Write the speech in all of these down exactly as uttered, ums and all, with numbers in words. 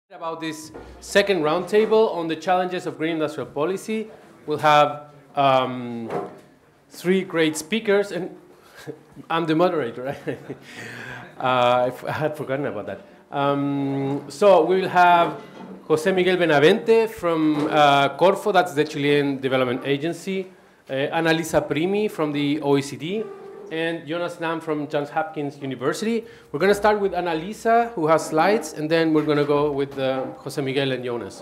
About this second roundtable on the challenges of green industrial policy. We'll have um, three great speakers, and I'm the moderator, right? uh, I had forgotten about that. Um, so we will have José Miguel Benavente from uh, Corfo, that's the Chilean Development Agency, uh, Annalisa Primi from the O E C D, and Jonas Nam from Johns Hopkins University. We're going to start with Annalisa, who has slides, and then we're going to go with uh, José Miguel and Jonas.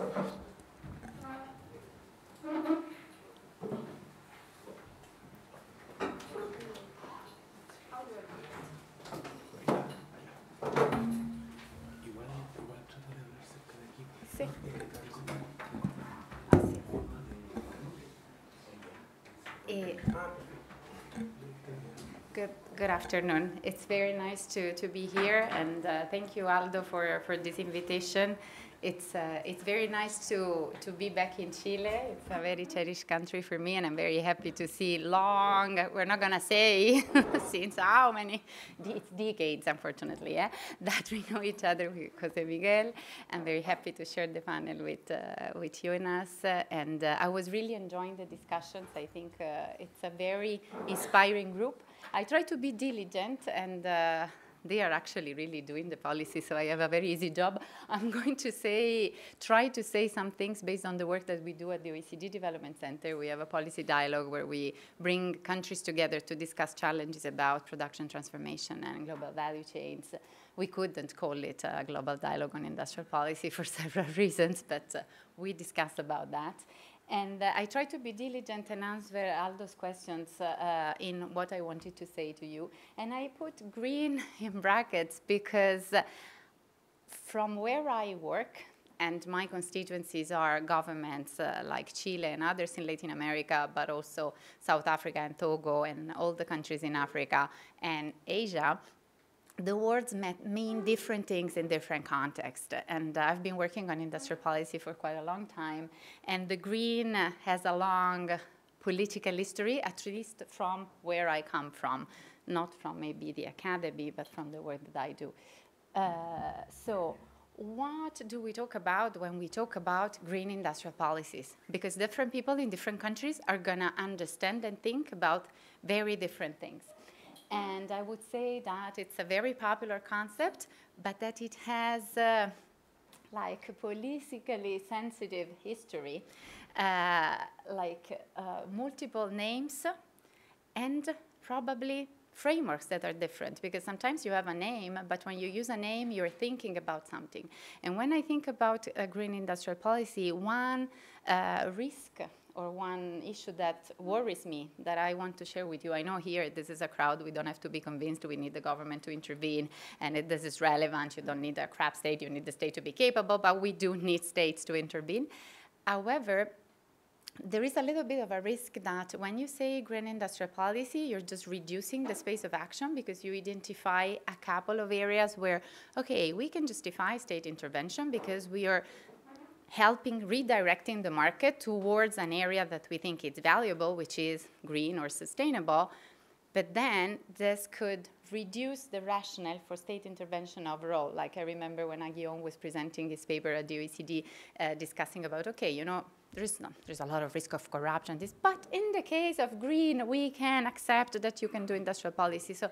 Good, good afternoon. It's very nice to, to be here, and uh, thank you, Aldo, for, for this invitation. It's, uh, it's very nice to, to be back in Chile. It's a very cherished country for me, and I'm very happy to see long, we're not going to say since how many, it's decades, unfortunately, yeah, that we know each other with Jose Miguel. I'm very happy to share the panel with, uh, with Jonas, uh, and uh, I was really enjoying the discussions. I think uh, it's a very inspiring group. I try to be diligent, and uh, they are actually really doing the policy, so I have a very easy job. I'm going to say, try to say some things based on the work that we do at the O E C D Development Center. We have a policy dialogue where we bring countries together to discuss challenges about production transformation and global value chains. We couldn't call it a global dialogue on industrial policy for several reasons, but uh, we discuss about that. And uh, I try to be diligent and answer Aldo's questions uh, uh, in what I wanted to say to you. And I put green in brackets because uh, from where I work, and my constituencies are governments uh, like Chile and others in Latin America, but also South Africa and Togo and all the countries in Africa and Asia, the words mean different things in different contexts. And uh, I've been working on industrial policy for quite a long time. And the green uh, has a long political history, at least from where I come from. Not from maybe the academy, but from the work that I do. Uh, so what do we talk about when we talk about green industrial policies? Because different people in different countries are going to understand and think about very different things. And I would say that it's a very popular concept, but that it has uh, like a politically sensitive history, uh, like uh, multiple names and probably frameworks that are different, because sometimes you have a name, but when you use a name, you're thinking about something. And when I think about a green industrial policy, one uh, risk or one issue that worries me that I want to share with you. I know here this is a crowd, we don't have to be convinced we need the government to intervene, and it, this is relevant, you don't need a crap state, you need the state to be capable, but we do need states to intervene. However, there is a little bit of a risk that when you say green industrial policy, you're just reducing the space of action because you identify a couple of areas where, okay, we can justify state intervention because we are helping redirecting the market towards an area that we think is valuable, which is green or sustainable. But then this could reduce the rationale for state intervention overall. Like I remember when Guillaume was presenting his paper at the O E C D uh, discussing about, okay, you know, there's, no, there's a lot of risk of corruption, this, but in the case of green, we can accept that you can do industrial policy. So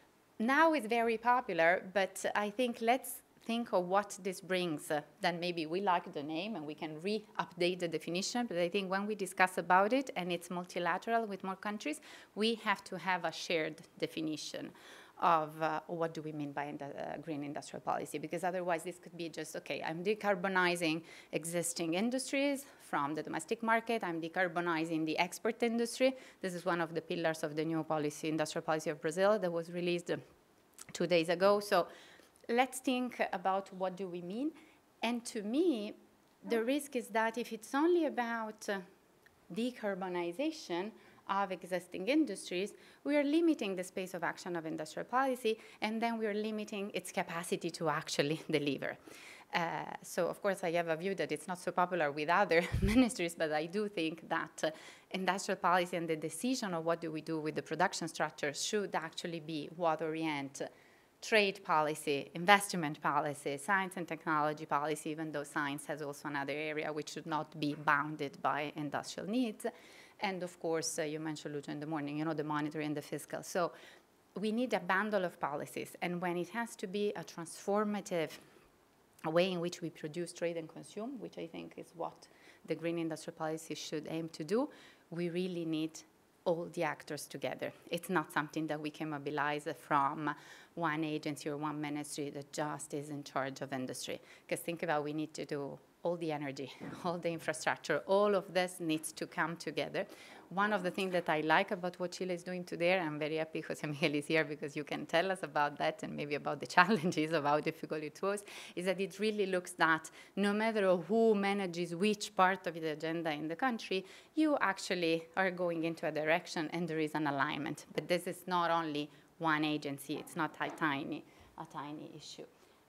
now it's very popular, but I think let's think of what this brings. Uh, then maybe we like the name and we can re-update the definition, but I think when we discuss about it and it's multilateral with more countries, we have to have a shared definition of uh, what do we mean by uh, green industrial policy, because otherwise this could be just, okay, I'm decarbonizing existing industries from the domestic market, I'm decarbonizing the export industry. This is one of the pillars of the new policy, industrial policy of Brazil that was released uh, two days ago. So let's think about what do we mean. And to me, the risk is that if it's only about uh, decarbonization of existing industries, we are limiting the space of action of industrial policy, and then we are limiting its capacity to actually deliver. Uh, so, of course, I have a view that it's not so popular with other ministries, but I do think that uh, industrial policy and the decision of what do we do with the production structure should actually be what orient trade policy, investment policy, science and technology policy, even though science has also another area which should not be bounded by industrial needs. And of course, uh, you mentioned, Lucio, in the morning, you know, the monetary and the fiscal. So we need a bundle of policies. And when it has to be a transformative way in which we produce, trade, and consume, which I think is what the green industrial policy should aim to do, we really need all the actors together. It's not something that we can mobilize from one agency or one ministry that just is in charge of industry. Because think about, we need to do all the energy, all the infrastructure, all of this needs to come together. One of the things that I like about what Chile is doing today, I'm very happy Jose Miguel is here because you can tell us about that and maybe about the challenges of how difficult it was, is that it really looks that no matter who manages which part of the agenda in the country, you actually are going into a direction and there is an alignment. But this is not only one agency, it's not a tiny, a tiny issue.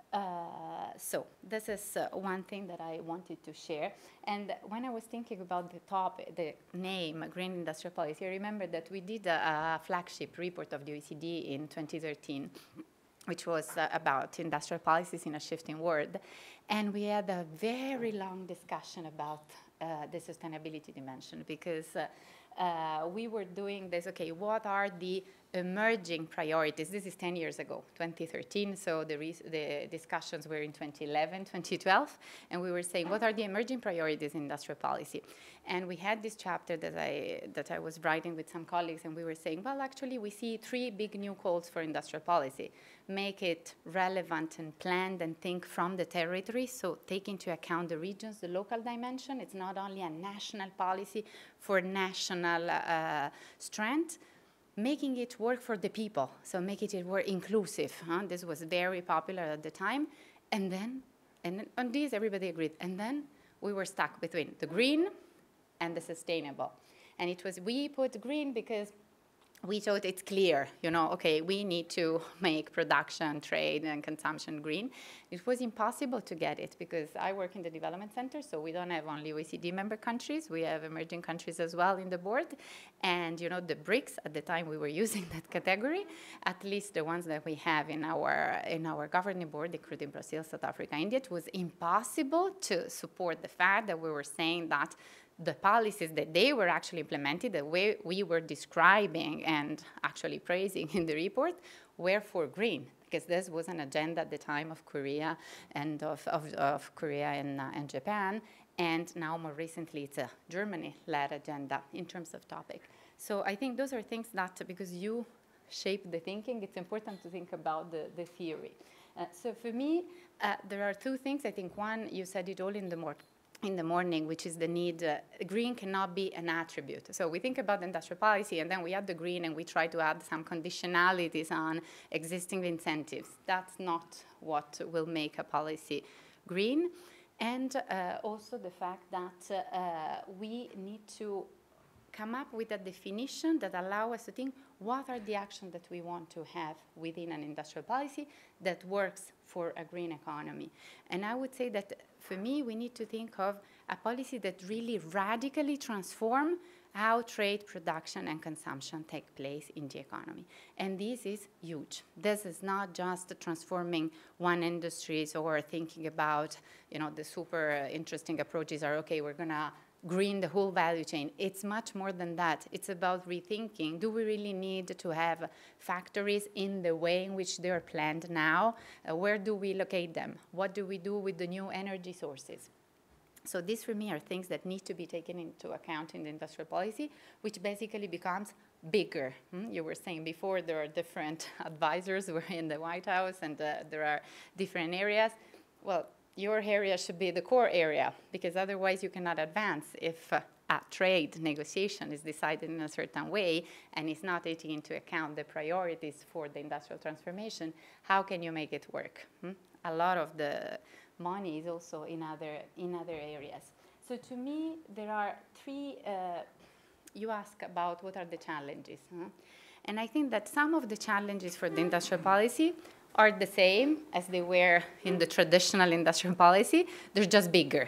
Uh, so this is uh, one thing that I wanted to share. And when I was thinking about the topic, the name, Green Industrial Policy, I remember that we did a, a flagship report of the O E C D in twenty thirteen, which was uh, about industrial policies in a shifting world. And we had a very long discussion about uh, the sustainability dimension because uh, uh, we were doing this, okay, what are the emerging priorities? This is ten years ago, twenty thirteen, so the, the discussions were in twenty eleven, twenty twelve, and we were saying, what are the emerging priorities in industrial policy? And we had this chapter that I, that I was writing with some colleagues, and we were saying, well, actually, we see three big new calls for industrial policy. Make it relevant and planned and think from the territory, so take into account the regions, the local dimension. It's not only a national policy for national uh, strength, making it work for the people, so making it work inclusive. Huh? This was very popular at the time. And then, and on this, everybody agreed. And then we were stuck between the green and the sustainable. And it was, we put green because we thought it's clear, you know, okay, we need to make production, trade, and consumption green. It was impossible to get it because I work in the development center, so we don't have only O E C D member countries. We have emerging countries as well in the board. And, you know, the BRICS, at the time we were using that category, at least the ones that we have in our, in our governing board, including Brazil, South Africa, India, it was impossible to support the fact that we were saying that the policies that they were actually implementing, the way we were describing and actually praising in the report, were for green, because this was an agenda at the time of Korea and of, of, of Korea and, uh, and Japan, and now more recently it's a Germany-led agenda in terms of topic. So I think those are things that, because you shape the thinking, it's important to think about the, the theory. Uh, so for me, uh, there are two things. I think one, you said it all in the morning. in the morning, which is the need, uh, green cannot be an attribute. So we think about industrial policy, and then we add the green, and we try to add some conditionalities on existing incentives. That's not what will make a policy green. And uh, also the fact that uh, we need to come up with a definition that allow us to think what are the actions that we want to have within an industrial policy that works for a green economy. And I would say that for me, we need to think of a policy that really radically transform how trade, production, and consumption take place in the economy. And this is huge. This is not just transforming one industries or thinking about, you know, the super interesting approaches are, okay, we're gonna green the whole value chain. It's much more than that. It's about rethinking, do we really need to have factories in the way in which they're planned now? Uh, where do we locate them? What do we do with the new energy sources? So these for me are things that need to be taken into account in the industrial policy, which basically becomes bigger. Hmm? You were saying before there are different advisors who are in the White House and uh, there are different areas. Well, your area should be the core area, because otherwise you cannot advance if uh, a trade negotiation is decided in a certain way and is not taking into account the priorities for the industrial transformation. How can you make it work? Hmm? A lot of the money is also in other, in other areas. So to me, there are three, uh, you ask about what are the challenges. Huh? And I think that some of the challenges for the industrial policy are the same as they were in the traditional industrial policy. They're just bigger.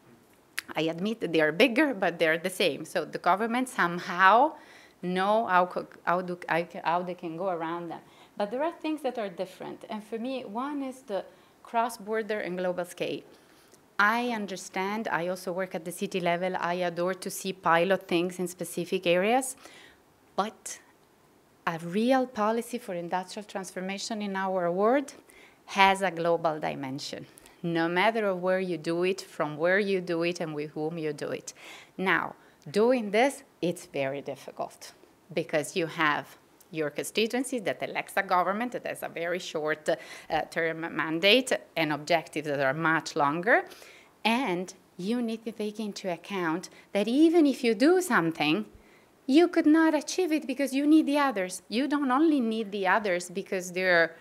I admit that they are bigger, but they're the same. So the government somehow know how, how, do, how they can go around them. But there are things that are different. And for me, one is the cross-border and global scale. I understand, I also work at the city level, I adore to see pilot things in specific areas, but a real policy for industrial transformation in our world has a global dimension, no matter where you do it, from where you do it, and with whom you do it. Now, doing this, it's very difficult because you have your constituency that elects a government that has a very short uh, term mandate and objectives that are much longer. And you need to take into account that even if you do something, you could not achieve it because you need the others. You don't only need the others because they're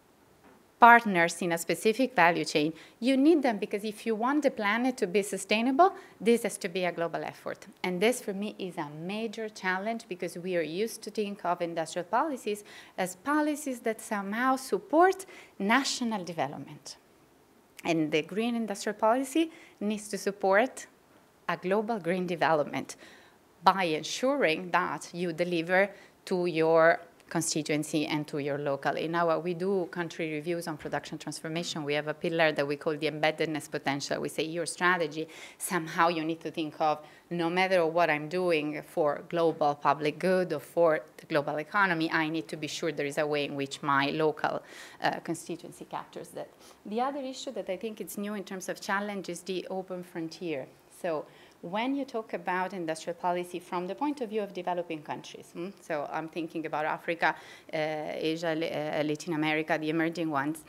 partners in a specific value chain. You need them because if you want the planet to be sustainable, this has to be a global effort. And this, for me, is a major challenge because we are used to think of industrial policies as policies that somehow support national development. And the green industrial policy needs to support a global green development by ensuring that you deliver to your constituency and to your local. In our, we do country reviews on production transformation. We have a pillar that we call the embeddedness potential. We say your strategy, somehow you need to think of, no matter what I'm doing for global public good or for the global economy, I need to be sure there is a way in which my local uh, constituency captures that. The other issue that I think is new in terms of challenge is the open frontier. So when you talk about industrial policy from the point of view of developing countries, hmm? so I'm thinking about Africa, uh, Asia, uh, Latin America, the emerging ones,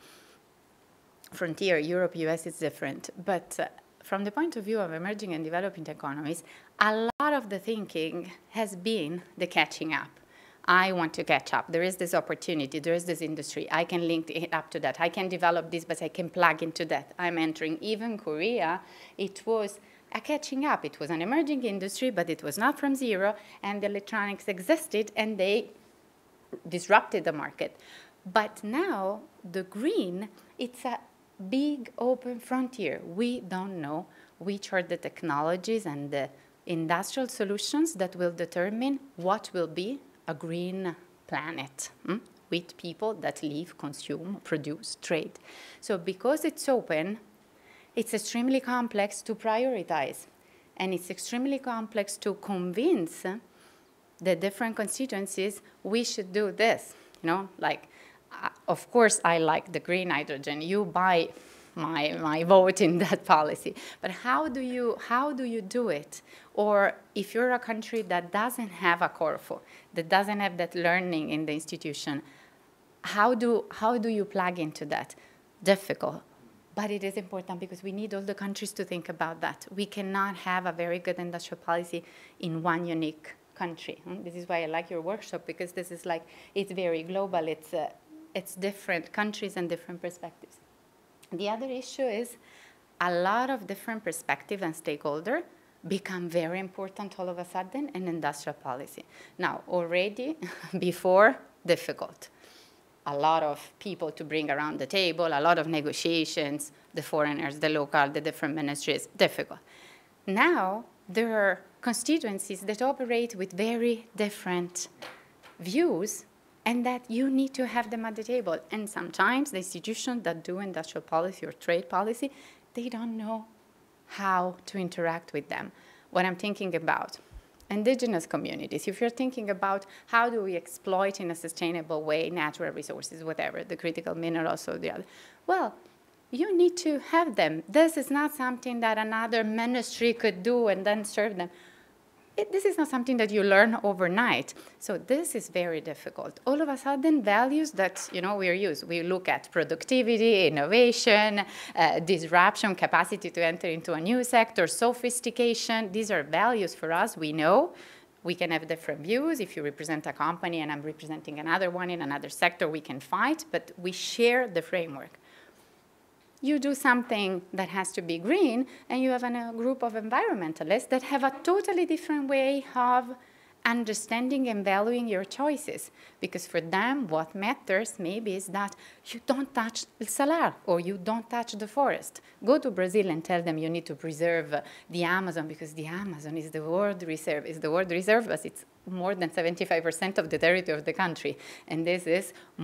frontier, Europe, U S is different, but uh, from the point of view of emerging and developing economies, a lot of the thinking has been the catching up. I want to catch up. There is this opportunity. There is this industry. I can link it up to that. I can develop this, but I can plug into that. I'm entering. Even Korea, it was a catching up. It was an emerging industry, but it was not from zero, and the electronics existed, and they disrupted the market. But now, the green, it's a big open frontier. We don't know which are the technologies and the industrial solutions that will determine what will be a green planet, hmm? with people that live, consume, produce, trade. So because it's open, it's extremely complex to prioritize, and it's extremely complex to convince the different constituencies we should do this. You know, like, uh, of course, I like the green hydrogen. You buy my my vote in that policy. But how do you how do you do it? Or if you're a country that doesn't have a Corfu, that doesn't have that learning in the institution, how do how do you plug into that? Difficult. But it is important because we need all the countries to think about that. We cannot have a very good industrial policy in one unique country. This is why I like your workshop, because this is like, it's very global. It's, uh, it's different countries and different perspectives. The other issue is a lot of different perspectives and stakeholders become very important all of a sudden in industrial policy. Now, already before, difficult. A lot of people to bring around the table, a lot of negotiations, the foreigners, the local, the different ministries, difficult. Now, there are constituencies that operate with very different views, and that you need to have them at the table. And sometimes the institutions that do industrial policy or trade policy, they don't know how to interact with them. What I'm thinking about, indigenous communities, if you're thinking about how do we exploit in a sustainable way natural resources, whatever, the critical minerals or the other, well, you need to have them. This is not something that another ministry could do and then serve them. It, this is not something that you learn overnight. So this is very difficult. All of a sudden, values that, you know, we're used. We look at productivity, innovation, uh, disruption, capacity to enter into a new sector, sophistication. These are values for us. We know we can have different views. If you represent a company and I'm representing another one in another sector, we can fight, but we share the framework. You do something that has to be green, and you have an, a group of environmentalists that have a totally different way of understanding and valuing your choices. Because for them, what matters maybe is that you don't touch El Salar, or you don't touch the forest. Go to Brazil and tell them you need to preserve uh, the Amazon, because the Amazon is the world reserve. Is the world reserve, but it's more than seventy-five percent of the territory of the country. And this is more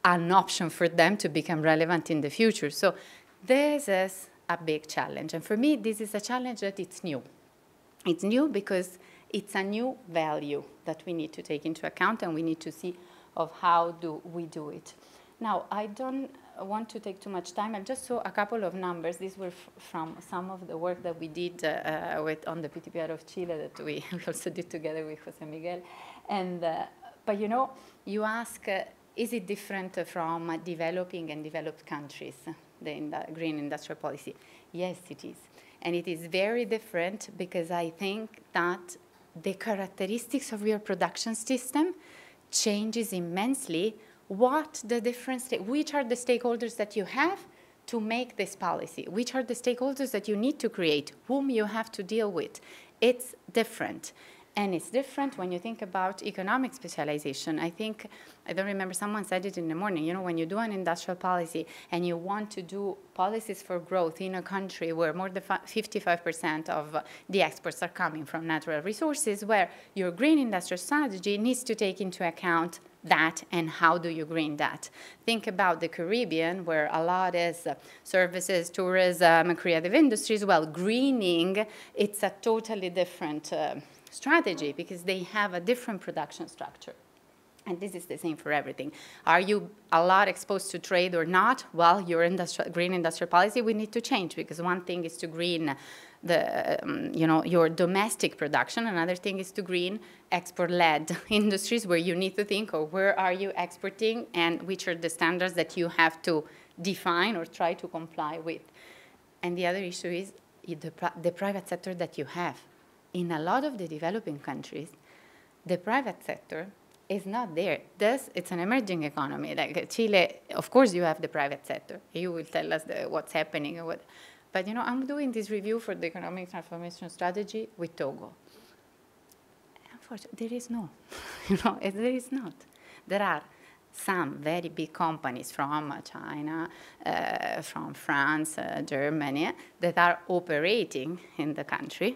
an option for them to become relevant in the future. So this is a big challenge. And for me, this is a challenge that it's new. It's new because it's a new value that we need to take into account, and we need to see of how do we do it. Now, I don't want to take too much time. I just saw a couple of numbers. These were f from some of the work that we did uh, with, on the P T P R of Chile that we, we also did together with Jose Miguel. And, uh, but you know, you ask, uh, is it different from uh, developing and developed countries, the in the green industrial policy? Yes, it is. And it is very different because I think that the characteristics of your production system changes immensely what the different, which are the stakeholders that you have to make this policy, which are the stakeholders that you need to create, whom you have to deal with. It's different. And it's different when you think about economic specialization. I think, I don't remember, someone said it in the morning, you know, when you do an industrial policy and you want to do policies for growth in a country where more than fifty-five percent of the exports are coming from natural resources, where your green industrial strategy needs to take into account that and how do you green that. Think about the Caribbean, where a lot is uh, services, tourism, creative industries. Well, greening, it's a totally different uh, strategy because they have a different production structure. And this is the same for everything. Are you a lot exposed to trade or not? Well, your industrial, green industrial policy we need to change, because one thing is to green the, um, you know, your domestic production. Another thing is to green export-led industries, where you need to think, oh, where are you exporting and which are the standards that you have to define or try to comply with. And the other issue is the, the private sector that you have. In a lot of the developing countries, the private sector is not there. This, it's an emerging economy. Like Chile, of course you have the private sector. You will tell us the, what's happening. Or what. But you know, I'm doing this review for the economic transformation strategy with Togo. Unfortunately, there is no. you know, there is not. There are some very big companies from China, uh, from France, uh, Germany, that are operating in the country.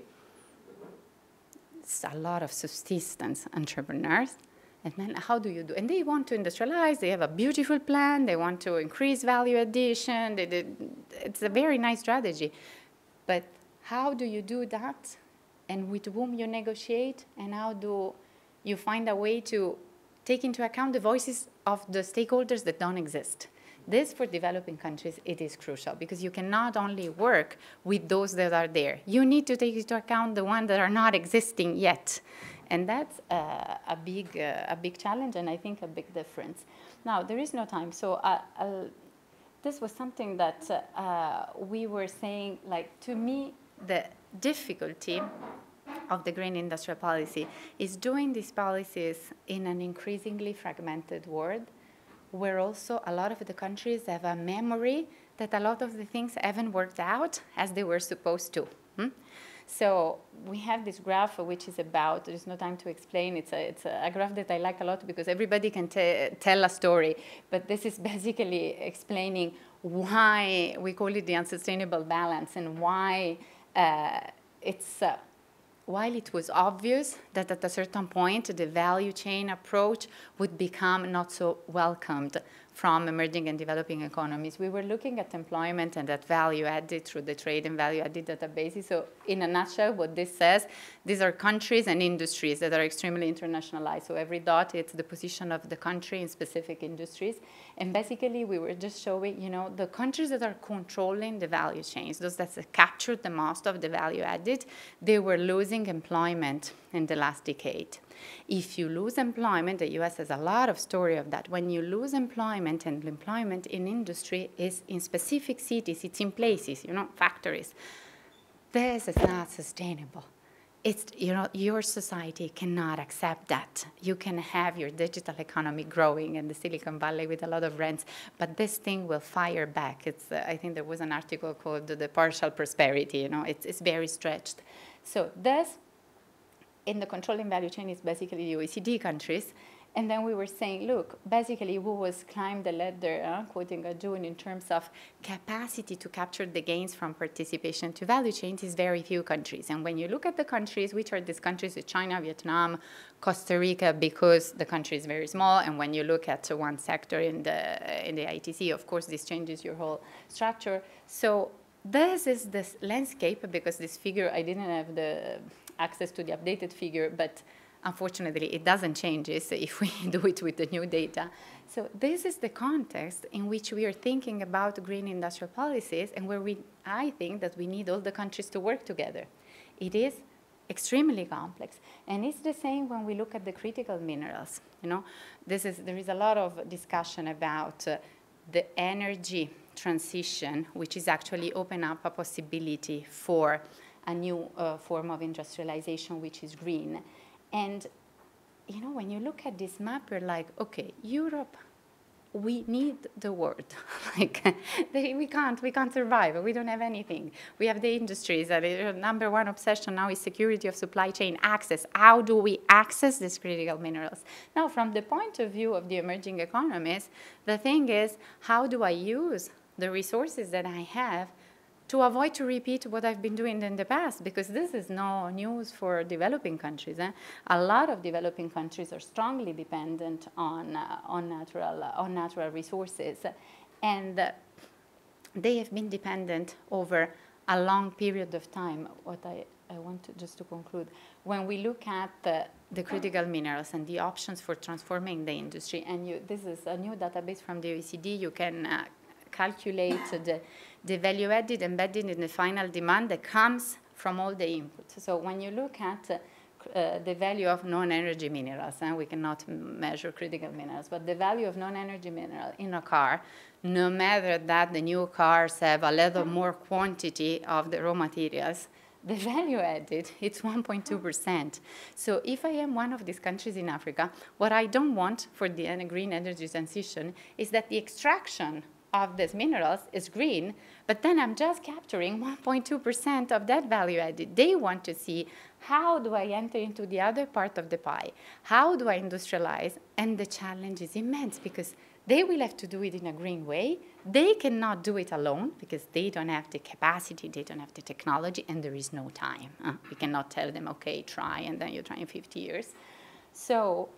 It's a lot of subsistence entrepreneurs. And then how do you do? And they want to industrialize. They have a beautiful plan. They want to increase value addition. They, they, it's a very nice strategy. But how do you do that? And with whom you negotiate? And how do you find a way to take into account the voices of the stakeholders that don't exist? This, for developing countries, it is crucial, because you cannot only work with those that are there. You need to take into account the ones that are not existing yet. And that's uh, a, big, uh, a big challenge, and I think a big difference. Now, there is no time, so uh, I'll, this was something that uh, we were saying, like, to me, the difficulty of the green industrial policy is doing these policies in an increasingly fragmented world, where also a lot of the countries have a memory that a lot of the things haven't worked out as they were supposed to. Hmm? So we have this graph, which is about, there's no time to explain, it's a, it's a graph that I like a lot because everybody can tell a story, but this is basically explaining why we call it the unsustainable balance, and why uh, it's, uh, while it was obvious that at a certain point the value chain approach would become not so welcomed from emerging and developing economies, we were looking at employment and at value added through the trade and value added databases. So in a nutshell, what this says, these are countries and industries that are extremely internationalized. So every dot, it's the position of the country in specific industries. And basically, we were just showing, you know, the countries that are controlling the value chains, those that captured the most of the value added, they were losing employment in the last decade. If you lose employment, the U S has a lot of story of that. When you lose employment, and employment in industry is in specific cities, it's in places, you know, factories, this is not sustainable. It's, you know, your society cannot accept that. You can have your digital economy growing in the Silicon Valley with a lot of rents, but this thing will fire back. It's, uh, I think there was an article called The Partial Prosperity, you know, it's, it's very stretched. So this, in the controlling value chain, is basically the O E C D countries, And then we were saying, look, basically who was climbed the ladder, uh, quoting Arjun, in terms of capacity to capture the gains from participation to value chains is very few countries. And when you look at the countries, which are these countries, China, Vietnam, Costa Rica, because the country is very small, and when you look at uh, one sector in the, in the I T C, of course, this changes your whole structure. So this is this landscape, because this figure, I didn't have the access to the updated figure, but unfortunately, it doesn't change this if we do it with the new data. So this is the context in which we are thinking about green industrial policies, and where we, I think that we need all the countries to work together. It is extremely complex. And it's the same when we look at the critical minerals. You know, this is, there is a lot of discussion about uh, the energy transition, which is actually open up a possibility for a new uh, form of industrialization, which is green. And, you know, when you look at this map, you're like, okay, Europe, we need the world. Like, they, we can't, we can't survive. We don't have anything. We have the industries. That are, number one obsession now is security of supply chain access. How do we access these critical minerals? Now, from the point of view of the emerging economies, the thing is, how do I use the resources that I have to avoid to repeat what I've been doing in the past? Because this is no news for developing countries. Eh? A lot of developing countries are strongly dependent on, uh, on, natural, uh, on natural resources. And uh, they have been dependent over a long period of time. What I, I want to, just to conclude, when we look at the, the critical minerals and the options for transforming the industry, and you, this is a new database from the O E C D, you can uh, calculate the, the value added embedded in the final demand that comes from all the inputs. So when you look at uh, uh, the value of non-energy minerals, and we cannot measure critical minerals, but the value of non-energy mineral in a car, no matter that the new cars have a little more quantity of the raw materials, the value added, it's one point two percent. So if I am one of these countries in Africa, what I don't want for the green energy transition is that the extraction of these minerals is green, but then I'm just capturing one point two percent of that value added. They want to see, how do I enter into the other part of the pie? How do I industrialize? And the challenge is immense, because they will have to do it in a green way. They cannot do it alone, because they don't have the capacity, they don't have the technology, and there is no time. Uh, we cannot tell them, okay, try, and then you try in fifty years. So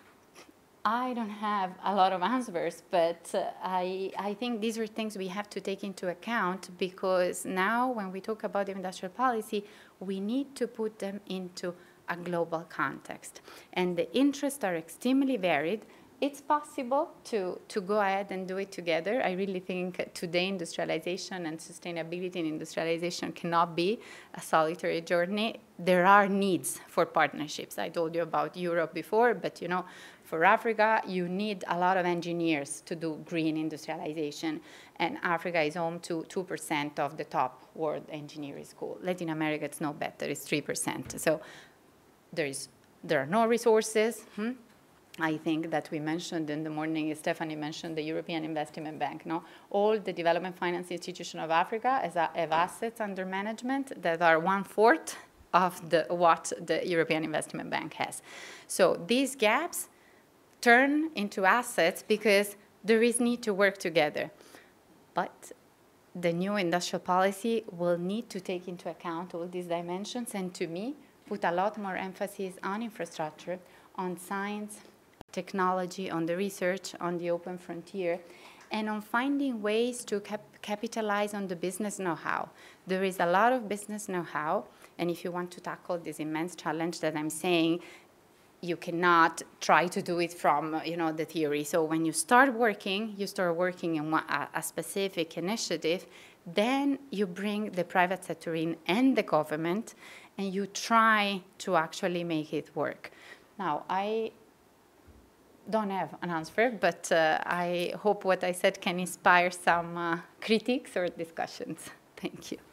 I don't have a lot of answers, but uh, I, I think these are things we have to take into account, because now when we talk about industrial policy, we need to put them into a global context. And the interests are extremely varied. It's possible to, to go ahead and do it together. I really think today industrialization and sustainability in industrialization cannot be a solitary journey. There are needs for partnerships. I told you about Europe before, but you know, for Africa, you need a lot of engineers to do green industrialization. And Africa is home to two percent of the top world engineering school. Latin America, it's no better, it's three percent. So there, is, there are no resources. Hmm? I think that we mentioned in the morning, Stephanie mentioned the European Investment Bank. No? All the development finance institutions of Africa have assets under management that are one-fourth of the, what the European Investment Bank has. So these gaps turn into assets because there is need to work together. But the new industrial policy will need to take into account all these dimensions, and to me, put a lot more emphasis on infrastructure, on science, technology, on the research, on the open frontier, and on finding ways to cap capitalize on the business know-how. There is a lot of business know-how, and if you want to tackle this immense challenge that I'm saying, you cannot try to do it from, you know, the theory. So when you start working, you start working in a, a specific initiative, then you bring the private sector in and the government, and you try to actually make it work. Now, I don't have an answer, but uh, I hope what I said can inspire some uh, critiques or discussions. Thank you.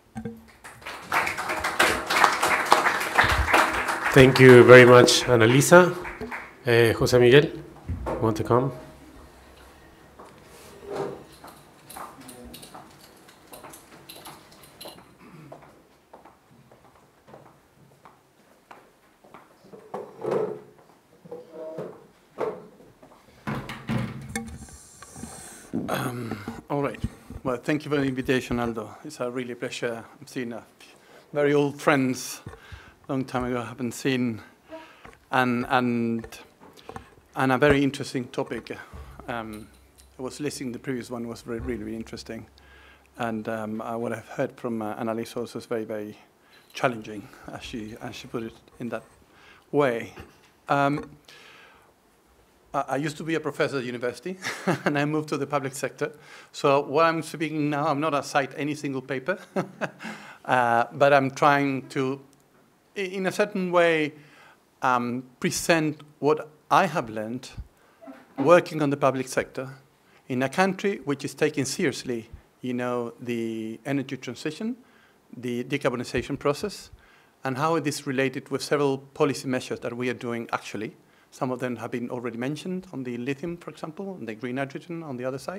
Thank you very much, Annalisa. Uh, Jose Miguel, want to come? Um, all right. Well, thank you for the invitation, Aldo. It's a really pleasure. I've seen a very old friends, long time ago, I haven't seen, and and and a very interesting topic. Um, I was listening. The previous one was really, really, really interesting, and um, uh, what I've heard from uh, Annalisa also is very, very challenging, as she as she put it in that way. Um, I used to be a professor at university, and I moved to the public sector. So what I'm speaking now, I'm not a cite any single paper, uh, but I'm trying to, in a certain way, um, present what I have learned working on the public sector in a country which is taking seriously, you know, the energy transition, the decarbonization process, and how it is related with several policy measures that we are doing actually. Some of them have been already mentioned on the lithium, for example, and the green hydrogen on the other side.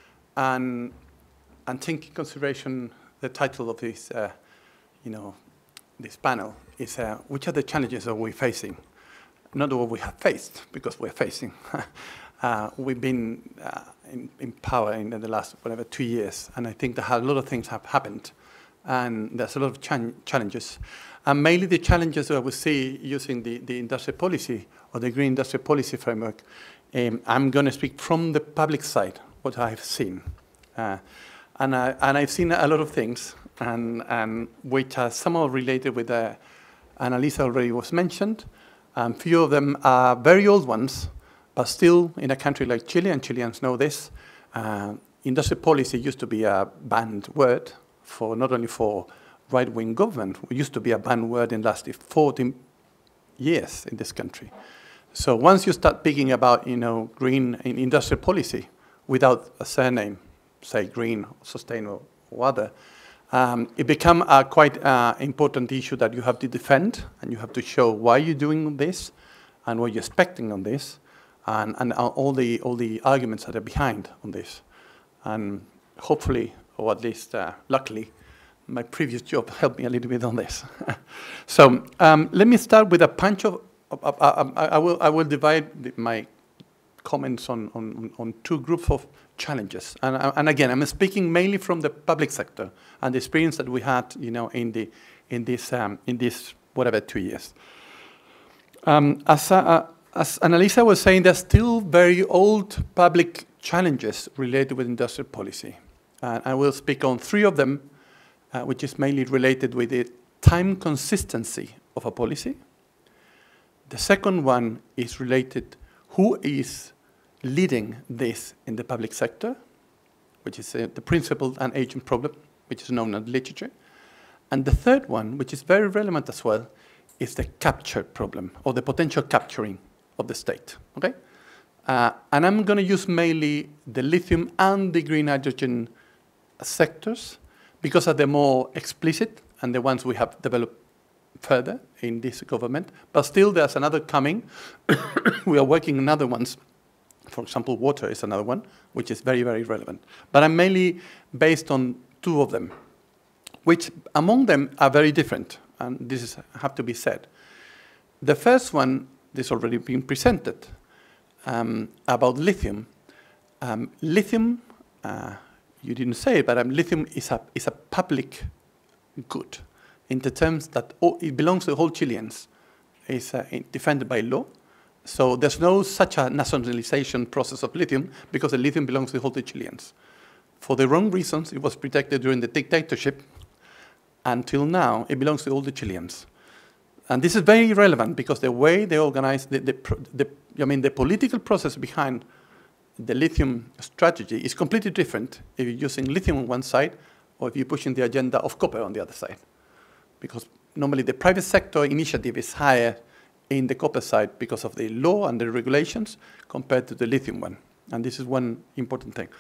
And, and take in consideration the title of this, uh, you know, this panel is, uh, which are the challenges that we're facing? Not what we have faced, because we're facing. uh, we've been uh, in, in power in the last, whatever, two years. And I think that a lot of things have happened. And there's a lot of ch challenges. And mainly the challenges that we see using the, the industrial policy or the green industrial policy framework. Um, I'm going to speak from the public side, what I've seen. Uh, and, I, and I've seen a lot of things, and, and which are somehow related with the Annalisa already was mentioned. A um, few of them are very old ones, but still in a country like Chile, and Chileans know this, uh, industrial policy used to be a banned word for not only for right-wing government. It used to be a banned word and lasted forty years in this country. So once you start thinking about, you know, green industrial policy without a surname, say green, sustainable, or other, um, it becomes a quite uh, important issue that you have to defend, and you have to show why you're doing this and what you're expecting on this, and, and all the all the arguments that are behind on this. And hopefully, or at least uh, luckily, my previous job helped me a little bit on this. So um, let me start with a punch of, uh, uh, I, I, will, I will divide the, my comments on, on, on two groups of challenges. And, and again, I'm speaking mainly from the public sector and the experience that we had, you know, in, the, in, this, um, in this, whatever, two years. Um, as, uh, as Annalisa was saying, there's still very old public challenges related with industrial policy. And I will speak on three of them, uh, which is mainly related with the time consistency of a policy. The second one is related who is leading this in the public sector, which is uh, the principal and agent problem, which is known as literature. And the third one, which is very relevant as well, is the capture problem, or the potential capturing of the state, okay? Uh, and I'm gonna use mainly the lithium and the green hydrogen sectors, because are the more explicit and the ones we have developed further in this government. But still, there's another coming. We are working on other ones. For example, water is another one, which is very, very relevant. But I'm mainly based on two of them, which among them are very different, and this is, have to be said. The first one, this already been presented, um, about lithium. Um, lithium, uh, you didn't say it, but um, lithium is a, is a public good in the terms that all, it belongs to the whole Chileans. It's uh, defended by law. So there's no such a nationalization process of lithium because the lithium belongs to the whole Chileans. For the wrong reasons, it was protected during the dictatorship. Until now, it belongs to all the Chileans. And this is very relevant because the way they organize, the, the, the, I mean, the political process behind the lithium strategy is completely different if you're using lithium on one side or if you're pushing the agenda of copper on the other side. Because normally the private sector initiative is higher in the copper side because of the law and the regulations compared to the lithium one. And this is one important thing.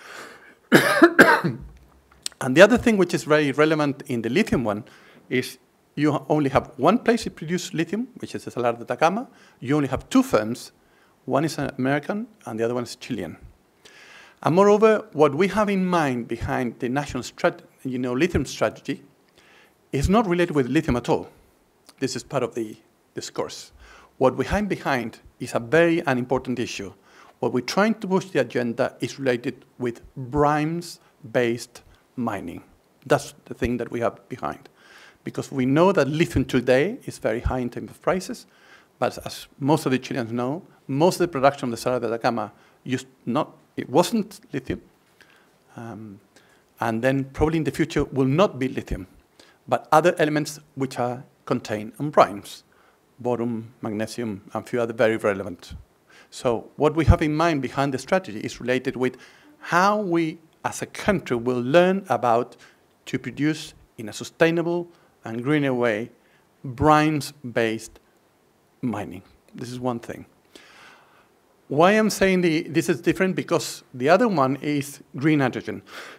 And the other thing which is very relevant in the lithium one is you only have one place to produce lithium, which is the Salar de Atacama. You only have two firms. One is American, and the other one is Chilean. And moreover, what we have in mind behind the national strat you know, lithium strategy is not related with lithium at all. This is part of the discourse. What we have behind is a very unimportant issue. What we're trying to push the agenda is related with brines-based mining. That's the thing that we have behind. Because we know that lithium today is very high in terms of prices, but as most of the Chileans know, most of the production of the Salar de Atacama used not, it wasn't lithium, um, and then probably in the future will not be lithium, but other elements which are contained in brines, boron, magnesium, and a few other very relevant. So what we have in mind behind the strategy is related with how we as a country will learn about to produce in a sustainable and greener way brines-based mining. This is one thing. Why I'm saying the, this is different, because the other one is green hydrogen.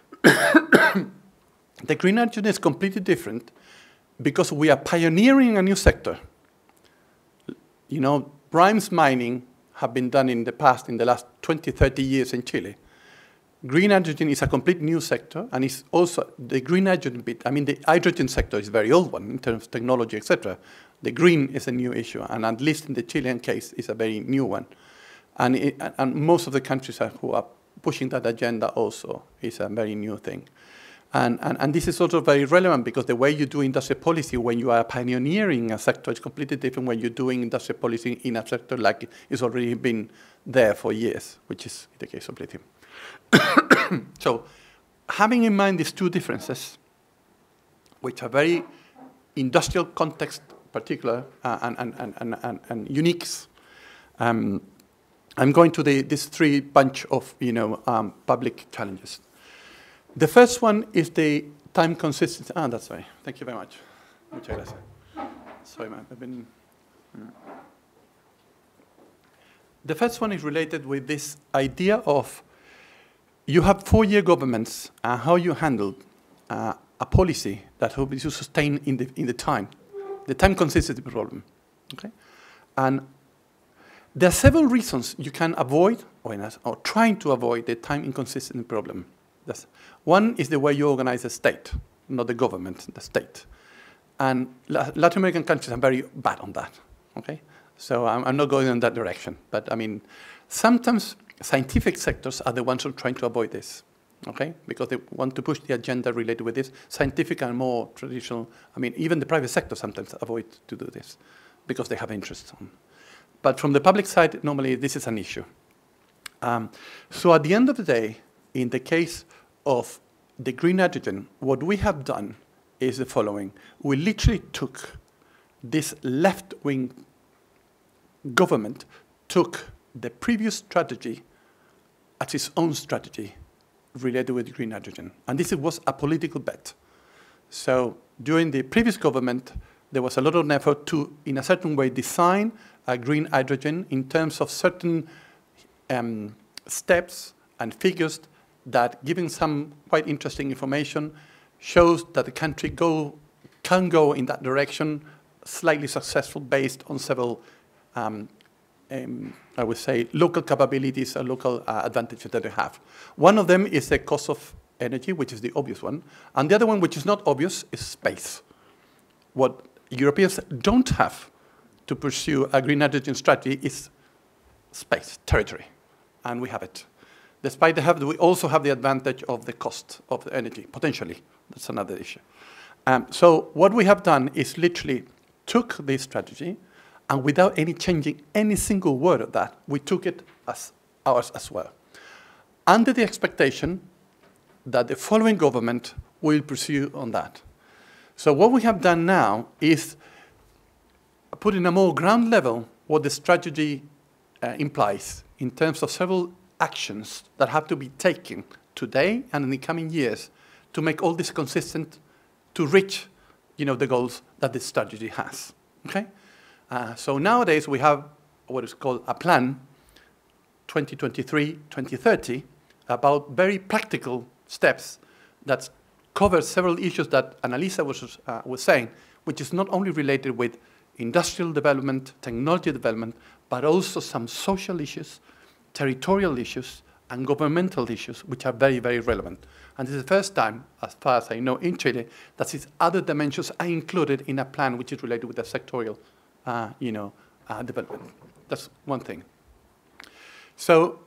The green hydrogen is completely different because we are pioneering a new sector. You know, brines mining have been done in the past, in the last twenty, thirty years in Chile. Green hydrogen is a complete new sector, and it's also the green hydrogen bit. I mean, the hydrogen sector is a very old one in terms of technology, et cetera. The green is a new issue, and at least in the Chilean case, is a very new one. And, it, and most of the countries are, who are pushing that agenda also is a very new thing. And, and, and this is also very relevant because the way you do industrial policy when you are pioneering a sector is completely different when you're doing industrial policy in a sector like it's already been there for years, which is the case of lithium. So having in mind these two differences, which are very industrial context particular uh, and, and, and, and, and, and uniques, um, I'm going to the, this three bunch of you know, um, public challenges. The first one is the time consistency. Ah, that's right. Thank you very much. Muchas gracias. Sorry, man. I've been. Mm. The first one is related with this idea of you have four-year governments and how you handle uh, a policy that hopes to sustain in the in the time, the time consistency problem. Okay, and there are several reasons you can avoid or, or trying to avoid the time inconsistency problem. That's, one is the way you organize the state, not the government, the state. And La Latin American countries are very bad on that, okay? So I'm, I'm not going in that direction. But I mean, sometimes scientific sectors are the ones who are trying to avoid this, okay? Because they want to push the agenda related with this. Scientific and more traditional, I mean, even the private sector sometimes avoid to do this because they have interests on. But from the public side, normally this is an issue. Um, so at the end of the day, in the case of the green hydrogen, what we have done is the following. We literally took this left-wing government, took the previous strategy as its own strategy related with green hydrogen. And this was a political bet. So during the previous government, there was a lot of effort to, in a certain way, design a green hydrogen in terms of certain um, steps and figures that, giving some quite interesting information, shows that the country go, can go in that direction, slightly successful based on several, um, um, I would say, local capabilities and local uh, advantages that they have. One of them is the cost of energy, which is the obvious one. And the other one, which is not obvious, is space. What Europeans don't have to pursue a green hydrogen strategy is space, territory, and we have it. Despite the have, we also have the advantage of the cost of the energy, potentially. That's another issue. Um, so what we have done is literally took this strategy, and without any changing any single word of that, we took it as ours as well, under the expectation that the following government will pursue on that. So what we have done now is put in a more ground level what the strategy uh, implies in terms of several actions that have to be taken today and in the coming years to make all this consistent to reach, you know, the goals that this strategy has, okay? Uh, so nowadays we have what is called a plan, twenty twenty-three twenty thirty, about very practical steps that cover several issues that Annalisa was, uh, was saying, which is not only related with industrial development, technology development, but also some social issues, territorial issues, and governmental issues, which are very, very relevant. And this is the first time, as far as I know, in Chile, that these other dimensions are included in a plan which is related with the sectorial uh, you know, uh, development. That's one thing. So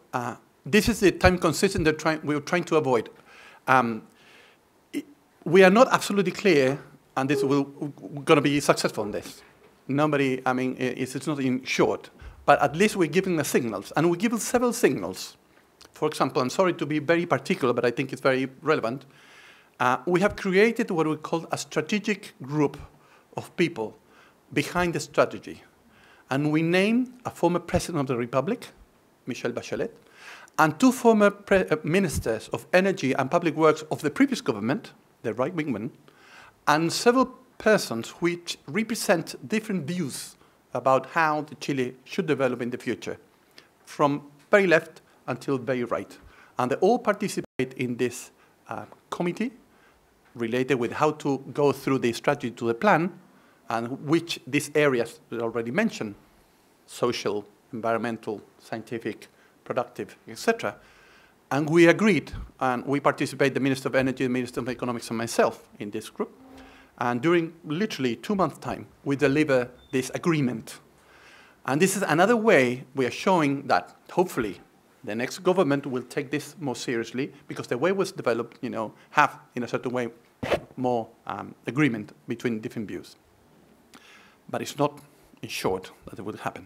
uh, this is the time consistent that try we're trying to avoid. Um, it, we are not absolutely clear, and this will going to be successful in this. Nobody, I mean, it's, it's not in short, but at least we're giving the signals, and we give several signals. For example, I'm sorry to be very particular, but I think it's very relevant. Uh, we have created what we call a strategic group of people behind the strategy. And we named a former president of the Republic, Michelle Bachelet, and two former pre uh, ministers of energy and public works of the previous government, the right-wing one, and several persons which represent different views about how the Chile should develop in the future, from very left until very right. And they all participate in this uh, committee related with how to go through the strategy to the plan, and which these areas that I already mentioned, social, environmental, scientific, productive, et cetera. And we agreed, and we participate, the Minister of Energy, the Minister of Economics, and myself in this group. And during literally two months' time, we deliver this agreement. And this is another way we are showing that, hopefully, the next government will take this more seriously, because the way it was developed, you know, have, in a certain way, more um, agreement between different views. But it's not, in short, that it will happen.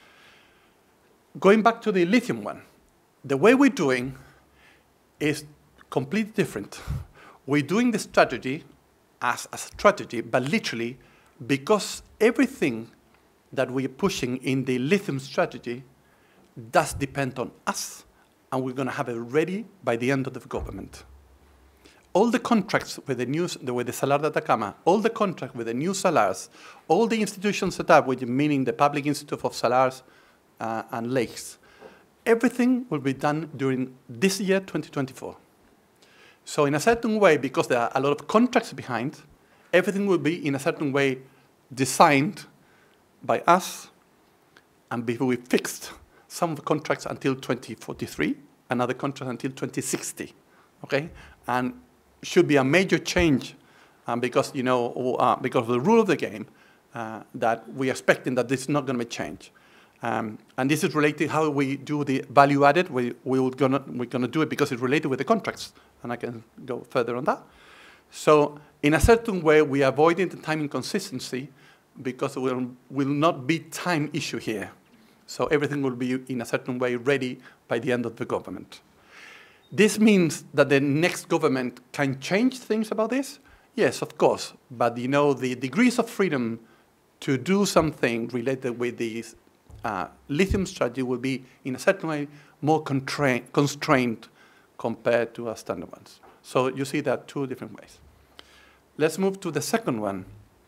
Going back to the lithium one, the way we're doing is completely different. We're doing the strategy as a strategy, but literally, because everything that we're pushing in the lithium strategy does depend on us, and we're going to have it ready by the end of the government. All the contracts with the new, with the Salar de Atacama, all the contracts with the new salars, all the institutions set up, which meaning the Public Institute of Salars uh, and Lakes, everything will be done during this year, twenty twenty-four. So in a certain way, because there are a lot of contracts behind, everything will be in a certain way designed by us, and be we fixed some of the contracts until twenty forty-three, another contract until twenty sixty, okay? And should be a major change um, because, you know, uh, because of the rule of the game, uh, that we're expecting that this is not going to change. Um, and this is related to how we do the value added. We, we will gonna, we're going to do it because it's related with the contracts, and I can go further on that. So in a certain way, we are avoiding the time inconsistency because there will, will not be time issue here. So everything will be, in a certain way, ready by the end of the government. This means that the next government can change things about this? Yes, of course. But, you know, the degrees of freedom to do something related with the uh, lithium strategy will be, in a certain way, more constrained compared to our standard ones. So you see that two different ways. Let's move to the second one,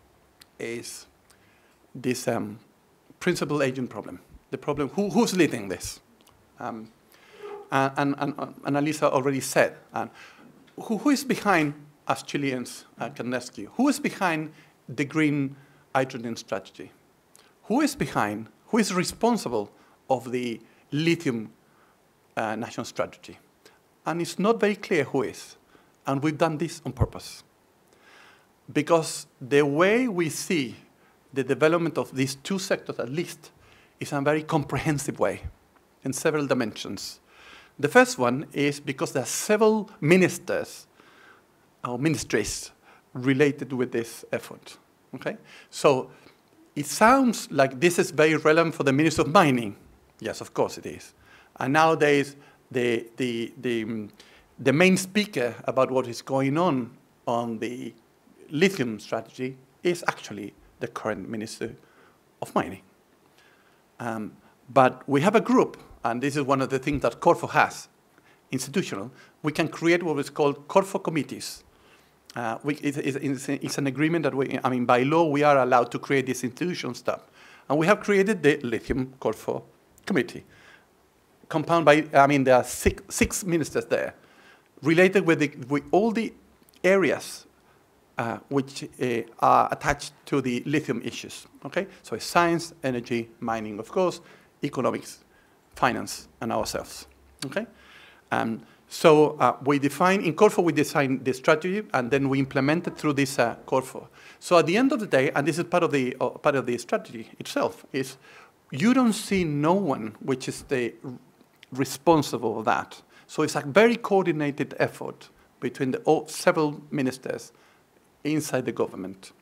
is this um, principal agent problem. The problem, who, who's leading this? Um, and, and, and Alisa already said, uh, who, who is behind, as Chileans uh, can ask you, who is behind the green hydrogen strategy? Who is behind, who is responsible of the lithium uh, national strategy? And it's not very clear who is. And we've done this on purpose. Because the way we see the development of these two sectors, at least, is a very comprehensive way in several dimensions. The first one is because there are several ministers or ministries related with this effort. Okay? So it sounds like this is very relevant for the Minister of Mining. Yes, of course it is. And nowadays, the, the, the, the main speaker about what is going on on the lithium strategy is actually the current Minister of Mining. Um, but we have a group, and this is one of the things that Corfo has, institutional. We can create what is called Corfo committees. Uh, we, it, it's, it's an agreement that we, I mean, by law, we are allowed to create this institutional stuff. And we have created the Lithium Corfo Committee, compounded by, I mean, there are six, six ministers there, related with, the, with all the areas uh, which uh, are attached to the lithium issues, okay? So it's science, energy, mining, of course, economics, finance, and ourselves, okay? Um, so uh, we define, in Corfo we design the strategy, and then we implement it through this uh, Corfo. So at the end of the day, and this is part of the, uh, part of the strategy itself, is you don't see no one which is the responsible for that. So it's a very coordinated effort between the all, several ministers inside the government.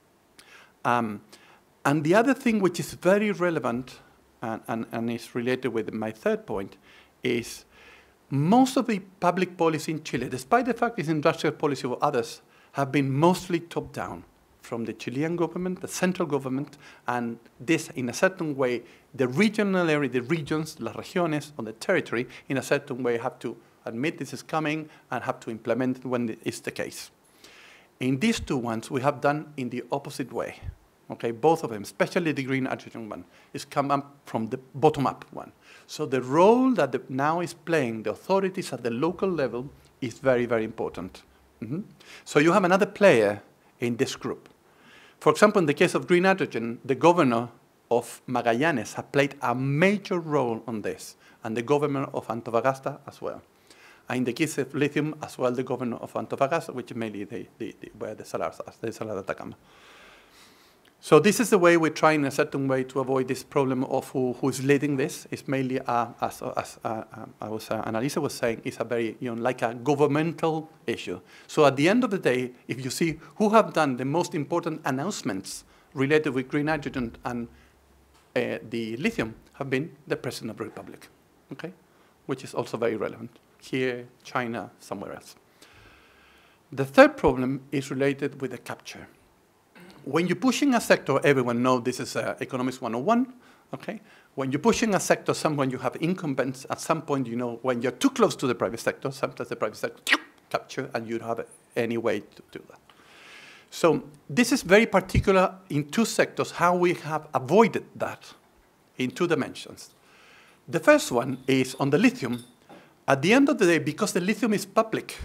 Um, and the other thing which is very relevant and, and, and is related with my third point is most of the public policy in Chile, despite the fact it's industrial policy of others, have been mostly top-down from the Chilean government, the central government, and this, in a certain way, the regional area, the regions, las regiones, on the territory, in a certain way, have to admit this is coming and have to implement it when it's the case. In these two ones, we have done in the opposite way. Okay, both of them, especially the green hydrogen one, is come up from the bottom-up one. So the role that the, now is playing the authorities at the local level is very, very important. Mm-hmm. So you have another player in this group. For example, in the case of green hydrogen, the governor of Magallanes has played a major role on this, and the governor of Antofagasta as well. And in the case of lithium, as well, the governor of Antofagasta, which is mainly the, the, the, where the salars are, the Salar de Atacama. So this is the way we're trying in a certain way to avoid this problem of who, who is leading this. It's mainly, uh, as, as uh, I was, uh, Annalisa was saying, it's a very, you know, like a governmental issue. So at the end of the day, if you see who have done the most important announcements related with green hydrogen and uh, the lithium, have been the President of the Republic, okay? Which is also very relevant. Here, China, somewhere else. The third problem is related with the capture. When you're pushing a sector, everyone knows this is uh, Economics one oh one, okay? When you're pushing a sector, someone you have incumbents, at some point, you know, when you're too close to the private sector, sometimes the private sector capture, and you don't have any way to do that. So this is very particular in two sectors, how we have avoided that in two dimensions. The first one is on the lithium. At the end of the day, because the lithium is public,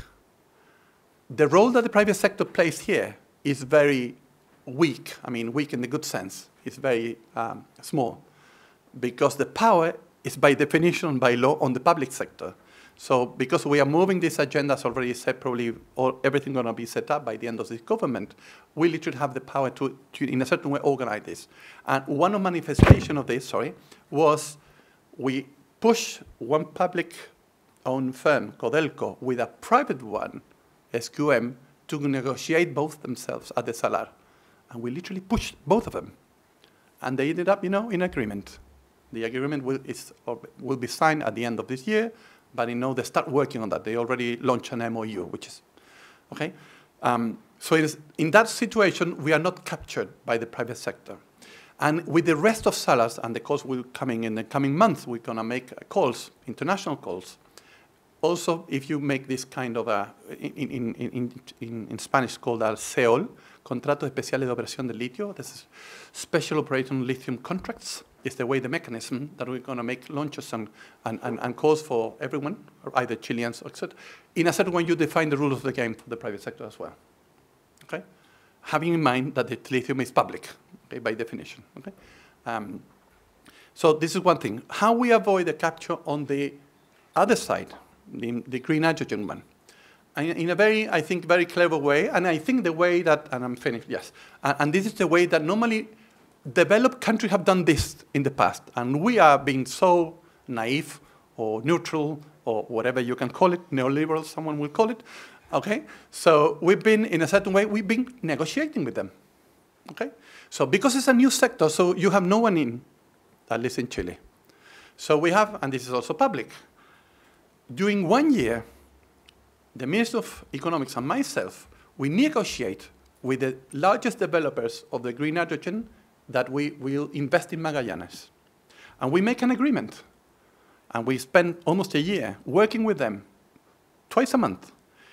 the role that the private sector plays here is very weak. I mean, weak in the good sense. It's very um, small, because the power is by definition, by law, on the public sector. So because we are moving this agenda, as already said, probably all, everything going to be set up by the end of this government, we literally have the power to, to, in a certain way, organize this. And one of manifestation of this, sorry, was we push one public-owned firm, Codelco, with a private one, S Q M, to negotiate both themselves at the Salar. And we literally pushed both of them. And they ended up, you know, in agreement. The agreement will, is, or will be signed at the end of this year, but you know, they start working on that. They already launched an M O U, which is, okay? Um, so it is, in that situation, we are not captured by the private sector. And with the rest of Salars, and the calls will coming in the coming months, we're gonna make calls, international calls. Also, if you make this kind of a, in, in, in, in, in Spanish called a C E O L, Contratos Especiales de Operación de Litio, this is Special Operating Lithium Contracts, is the way, the mechanism that we're going to make launches and, and, and, and calls for everyone, or either Chileans or et cetera. In a certain way, you define the rules of the game for the private sector as well, okay? Having in mind that the lithium is public, okay, by definition, okay? Um, so this is one thing. How we avoid the capture on the other side, the, the green hydrogen one. In a very, I think, very clever way, and I think the way that, and I'm finished, yes, and, and this is the way that normally developed countries have done this in the past, and we are being so naive or neutral or whatever you can call it, neoliberal, someone will call it, okay? So we've been, in a certain way, we've been negotiating with them, okay? So because it's a new sector, so you have no one in, at least in Chile. So we have, and this is also public, during one year, the Minister of Economics and myself, we negotiate with the largest developers of the green hydrogen that we will invest in Magallanes. And we make an agreement. And we spend almost a year working with them, twice a month,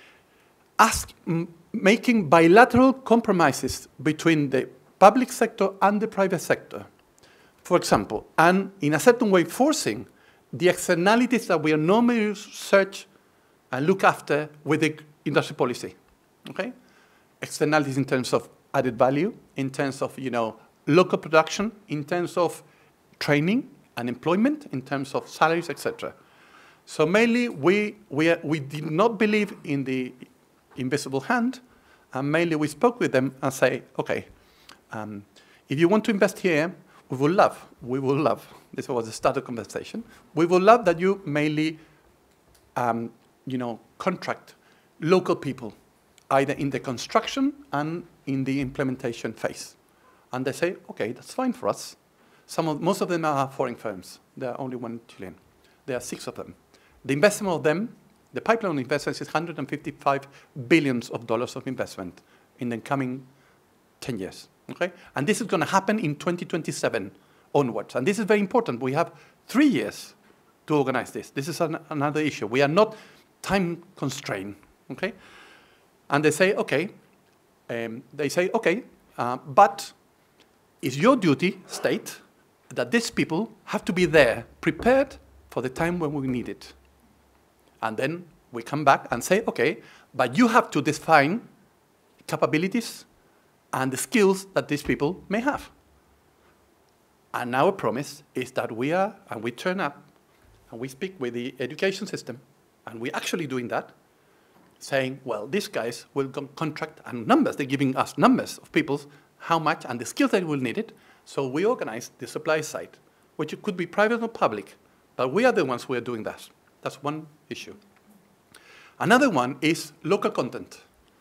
ask, m making bilateral compromises between the public sector and the private sector, for example, and in a certain way forcing the externalities that we are normally search and look after with the industrial policy, okay? Externalities in terms of added value, in terms of, you know, local production, in terms of training and employment, in terms of salaries, et cetera. So mainly, we, we, we did not believe in the invisible hand, and mainly we spoke with them and say, okay, um, if you want to invest here, we will love, we will love. this was the start of conversation, we would love that you mainly, um, you know, contract local people, either in the construction and in the implementation phase. And they say, okay, that's fine for us. Some of, most of them are foreign firms. There are only one Chilean. There are six of them. The investment of them, the pipeline of investments is one hundred fifty-five billions of dollars of investment in the coming ten years, okay? And this is gonna happen in twenty twenty-seven onwards. And this is very important. We have three years to organize this. This is an, another issue. We are not time constrained, okay? And they say, okay, um, they say, okay, uh, but it's your duty, state, that these people have to be there, prepared for the time when we need it. And then we come back and say, okay, but you have to define capabilities and the skills that these people may have. And our promise is that we are, and we turn up, and we speak with the education system, and we're actually doing that, saying, well, these guys will contract, and numbers, they're giving us numbers of people, how much, and the skills that will need it. So we organize the supply side, which it could be private or public, but we are the ones who are doing that. That's one issue. Another one is local content.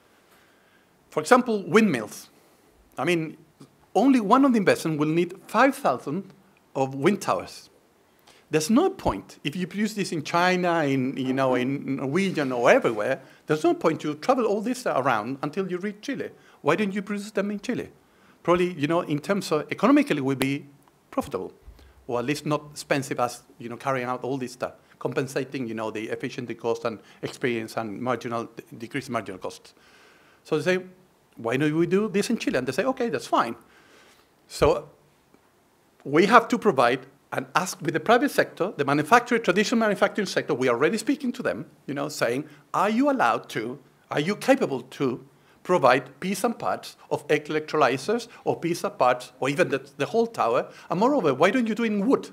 For example, windmills. I mean, only one of the investments will need five thousand of wind towers. There's no point, if you produce this in China, in, you know, in Norwegian or everywhere, there's no point to travel all this around until you reach Chile. Why don't you produce them in Chile? Probably, you know, in terms of economically, will be profitable, or at least not expensive as, you know, carrying out all this stuff, compensating, you know, the efficiency cost and experience and marginal, decreased marginal costs. So they say, why don't we do this in Chile? And they say, okay, that's fine. So we have to provide and ask with the private sector, the manufacturing, traditional manufacturing sector, we are already speaking to them, you know, saying, are you allowed to, are you capable to provide pieces and parts of electrolyzers or pieces and parts, or even the, the whole tower? And moreover, why don't you do it in wood?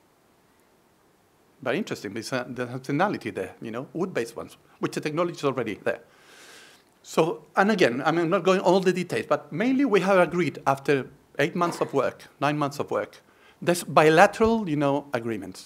Very interesting, there's a, there's a functionality there, you know, wood-based ones, which the technology is already there. So, and again, I'm not going all the details, but mainly we have agreed after eight months of work, nine months of work, there's bilateral, you know, agreements.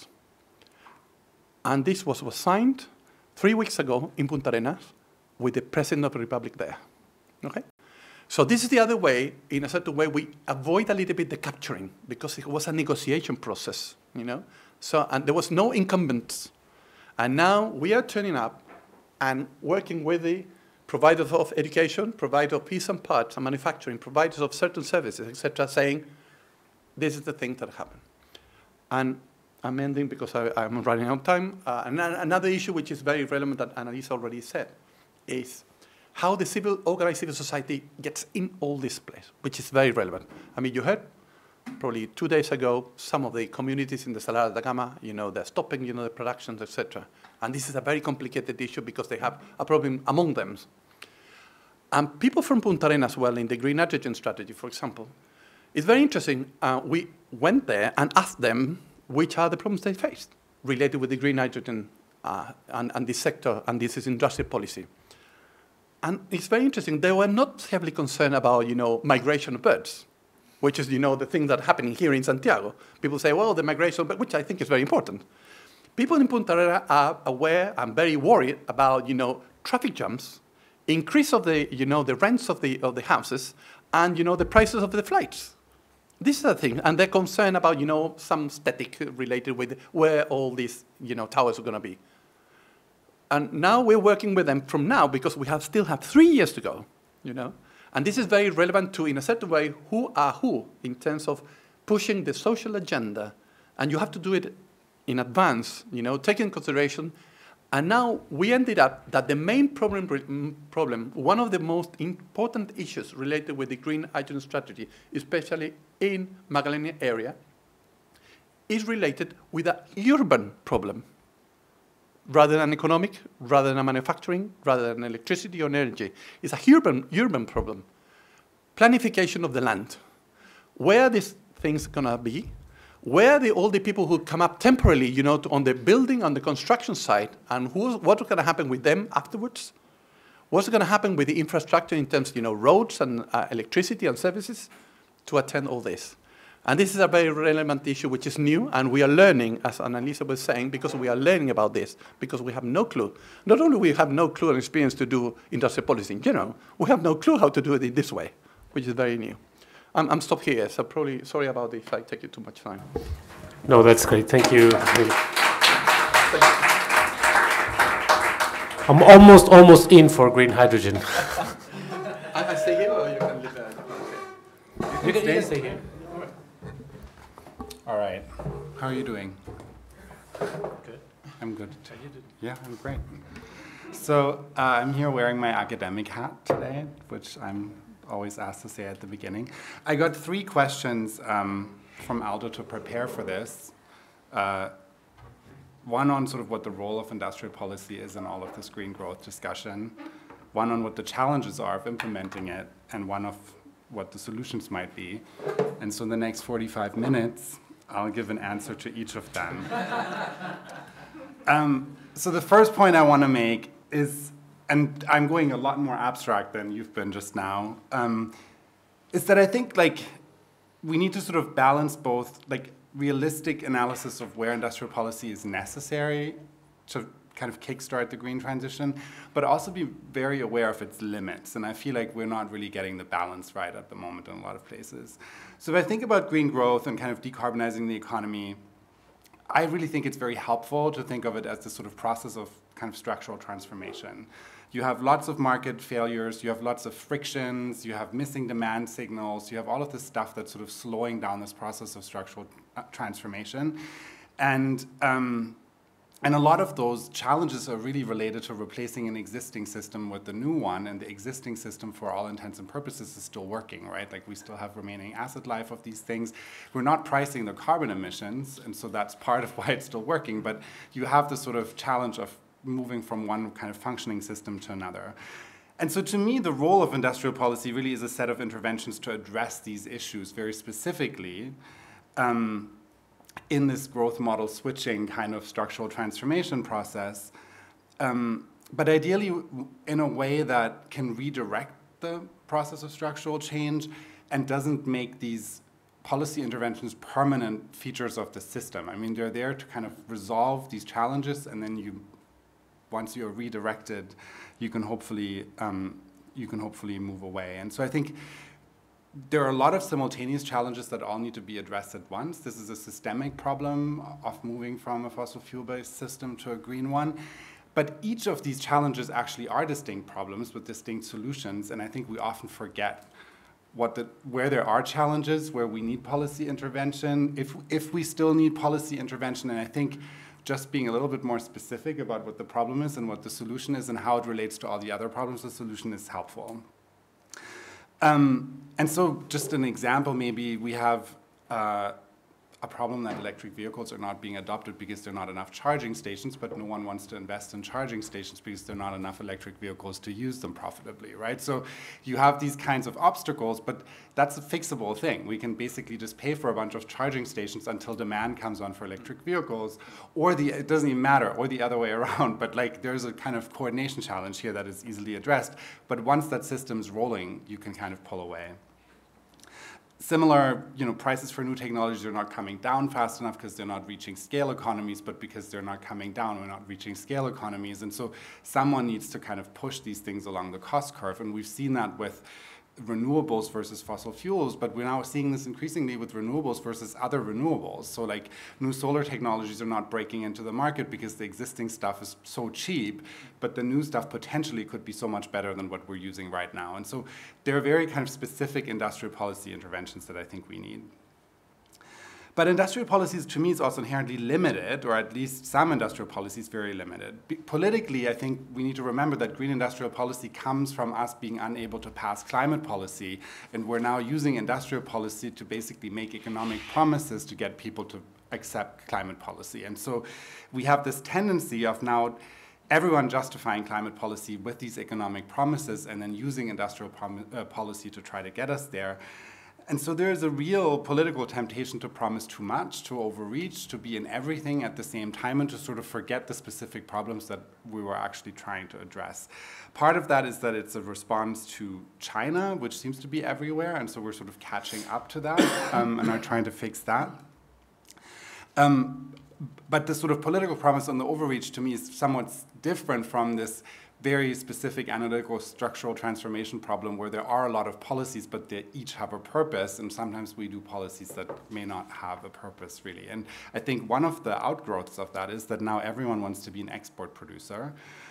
And this was, was signed three weeks ago in Punta Arenas with the President of the Republic there, okay? So this is the other way, in a certain way, we avoid a little bit the capturing, because it was a negotiation process, you know? So, and there was no incumbents. And now we are turning up and working with the providers of education, providers of piece and parts and manufacturing, providers of certain services, et cetera, saying, this is the thing that happened. And I'm ending because I, I'm running out of time. Uh, and another issue which is very relevant that Annalise already said is how the civil, organized civil society gets in all this place, which is very relevant. I mean, you heard probably two days ago, some of the communities in the Salar de Atacama, you know, they're stopping, you know, the productions, et cetera. And this is a very complicated issue because they have a problem among them. And people from Punta Arenas, well, in the green hydrogen strategy, for example, it's very interesting. Uh, we went there and asked them which are the problems they faced related with the green hydrogen uh, and, and this sector, and this is industrial policy. And it's very interesting. They were not heavily concerned about, you know, migration of birds, which is, you know, the thing that's happening here in Santiago. People say, well, the migration, which I think is very important. People in Punta Arenas are aware and very worried about, you know, traffic jams, increase of the, you know, the rents of the, of the houses, and, you know, the prices of the flights. This is the thing, and they're concerned about, you know, some static related with where all these, you know, towers are going to be. And now we're working with them from now because we have still have three years to go, you know. And this is very relevant to, in a certain way, who are who in terms of pushing the social agenda. And you have to do it in advance, you know, taking into consideration. And now we ended up that the main problem, problem, one of the most important issues related with the green hydrogen strategy, especially in Magdalena area, is related with an urban problem, rather than economic, rather than manufacturing, rather than electricity or energy. It's a urban, urban problem. Planification of the land. Where are these things gonna be? Where are the, all the people who come up temporarily, you know, to, on the building, on the construction site, and who's, what's going to happen with them afterwards? What's going to happen with the infrastructure in terms of, you know, roads and uh, electricity and services to attend all this? And this is a very relevant issue which is new, and we are learning, as Annalisa was saying, because we are learning about this, because we have no clue. Not only we have no clue and experience to do industrial policy in general, we have no clue how to do it in this way, which is very new. I'm, I'm stopped here, so probably sorry about if I take you too much time. No, that's great. Thank you. I'm almost, almost in for green hydrogen. I, I stay here, or you can leave there? You can, you can stay here. All right. How are you doing? Good. I'm good. Yeah, I'm great. So uh, I'm here wearing my academic hat today, which I'm always asked to say at the beginning. I got three questions um, from Aldo to prepare for this. Uh, one on sort of what the role of industrial policy is in all of this green growth discussion, one on what the challenges are of implementing it, and one of what the solutions might be. And so in the next forty-five minutes, I'll give an answer to each of them. um, so the first point I want to make is, and I'm going a lot more abstract than you've been just now, um, is that I think like we need to sort of balance both like realistic analysis of where industrial policy is necessary to kind of kickstart the green transition, but also be very aware of its limits. And I feel like we're not really getting the balance right at the moment in a lot of places. So if I think about green growth and kind of decarbonizing the economy, I really think it's very helpful to think of it as this sort of process of kind of structural transformation. You have lots of market failures, you have lots of frictions, you have missing demand signals, you have all of this stuff that's sort of slowing down this process of structural transformation. And um, And a lot of those challenges are really related to replacing an existing system with the new one, and the existing system, for all intents and purposes, is still working, right? Like we still have remaining asset life of these things. We're not pricing the carbon emissions, and so that's part of why it's still working, but you have the sort of challenge of moving from one kind of functioning system to another. And so to me, the role of industrial policy really is a set of interventions to address these issues very specifically. Um, in this growth model switching kind of structural transformation process, um, but ideally in a way that can redirect the process of structural change and doesn't make these policy interventions permanent features of the system. I mean, they're there to kind of resolve these challenges, and then you, once you're redirected, you can hopefully, um, you can hopefully move away. And so I think there are a lot of simultaneous challenges that all need to be addressed at once. This is a systemic problem of moving from a fossil fuel-based system to a green one. But each of these challenges actually are distinct problems with distinct solutions, and I think we often forget what the, where there are challenges, where we need policy intervention, if, if we still need policy intervention, and I think just being a little bit more specific about what the problem is and what the solution is and how it relates to all the other problems, the solution is helpful. Um, and so just an example, maybe we have uh, a problem that electric vehicles are not being adopted because there are not enough charging stations, but no one wants to invest in charging stations because there are not enough electric vehicles to use them profitably, right? So you have these kinds of obstacles, but that's a fixable thing. We can basically just pay for a bunch of charging stations until demand comes on for electric vehicles, or the, it doesn't even matter, or the other way around, but like there's a kind of coordination challenge here that is easily addressed, but once that system's rolling, you can kind of pull away. Similar, you know, prices for new technologies are not coming down fast enough because they're not reaching scale economies, but because they're not coming down, we're not reaching scale economies. And so someone needs to kind of push these things along the cost curve. And we've seen that with renewables versus fossil fuels, but we're now seeing this increasingly with renewables versus other renewables. So like new solar technologies are not breaking into the market because the existing stuff is so cheap, but the new stuff potentially could be so much better than what we're using right now. And so there are very kind of specific industrial policy interventions that I think we need. But industrial policies, to me, is also inherently limited, or at least some industrial policies very limited. Be politically, I think we need to remember that green industrial policy comes from us being unable to pass climate policy, and we're now using industrial policy to basically make economic promises to get people to accept climate policy. And so we have this tendency of now everyone justifying climate policy with these economic promises and then using industrial uh, policy to try to get us there. And so there's a real political temptation to promise too much, to overreach, to be in everything at the same time, and to sort of forget the specific problems that we were actually trying to address. Part of that is that it's a response to China, which seems to be everywhere, and so we're sort of catching up to that um, and are trying to fix that. Um, but the sort of political promise on the overreach to me is somewhat different from this very specific analytical structural transformation problem where there are a lot of policies, but they each have a purpose, and sometimes we do policies that may not have a purpose really. And I think one of the outgrowths of that is that now everyone wants to be an export producer.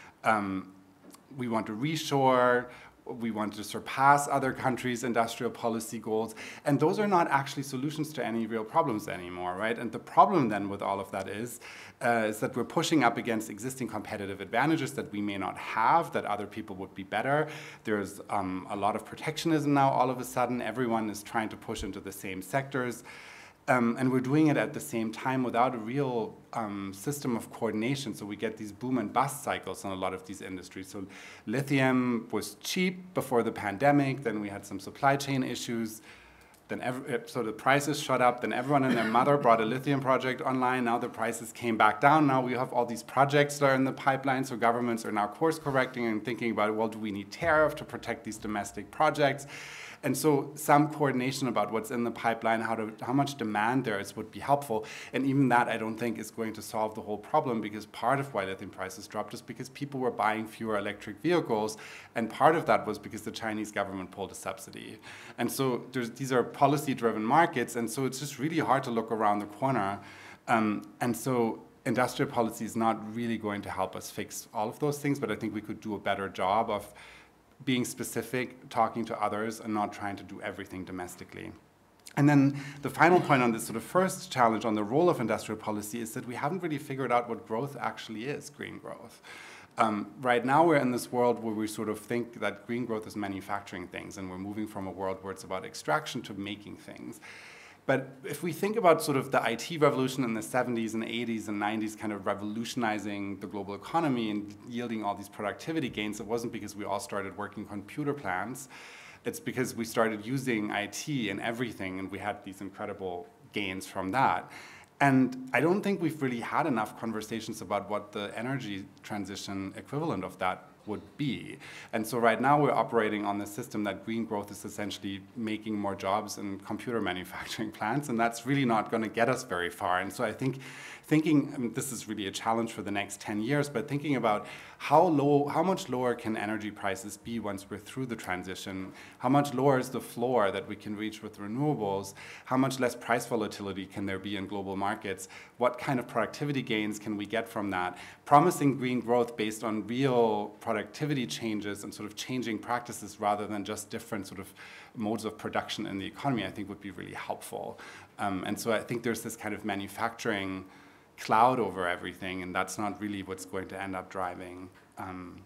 Um, we want to reshore, we want to surpass other countries' industrial policy goals, and those are not actually solutions to any real problems anymore, right? And the problem then with all of that is, uh, is that we're pushing up against existing competitive advantages that we may not have, that other people would be better. There's um, a lot of protectionism now all of a sudden. Everyone is trying to push into the same sectors. Um, and we're doing it at the same time without a real um, system of coordination. So we get these boom and bust cycles in a lot of these industries. So lithium was cheap before the pandemic. Then we had some supply chain issues. Then every, so the prices shot up. Then everyone and their mother brought a lithium project online. Now the prices came back down. Now we have all these projects that are in the pipeline. So governments are now course correcting and thinking about, well, do we need tariff to protect these domestic projects? And so some coordination about what's in the pipeline, how, to, how much demand there is would be helpful. And even that, I don't think, is going to solve the whole problem, because part of why lithium prices dropped is because people were buying fewer electric vehicles. And part of that was because the Chinese government pulled a subsidy. And so there's, these are policy-driven markets, and so it's just really hard to look around the corner. Um, and so industrial policy is not really going to help us fix all of those things, but I think we could do a better job of being specific, talking to others, and not trying to do everything domestically. And then the final point on this sort of first challenge on the role of industrial policy is that we haven't really figured out what growth actually is, green growth. Um, right now we're in this world where we sort of think that green growth is manufacturing things, and we're moving from a world where it's about extraction to making things. But if we think about sort of the I T revolution in the seventies and eighties and nineties kind of revolutionizing the global economy and yielding all these productivity gains, it wasn't because we all started working computer plants. It's because we started using I T in everything, and we had these incredible gains from that. And I don't think we've really had enough conversations about what the energy transition equivalent of that would be. And so right now we're operating on the system that green growth is essentially making more jobs in computer manufacturing plants, and that's really not going to get us very far. And so I think thinking, I mean, this is really a challenge for the next ten years, but thinking about how low, how much lower can energy prices be once we're through the transition? How much lower is the floor that we can reach with renewables? How much less price volatility can there be in global markets? What kind of productivity gains can we get from that? Promising green growth based on real productivity changes and sort of changing practices rather than just different sort of modes of production in the economy, I think would be really helpful. Um, and so I think there's this kind of manufacturing cloud over everything, and that's not really what's going to end up driving um,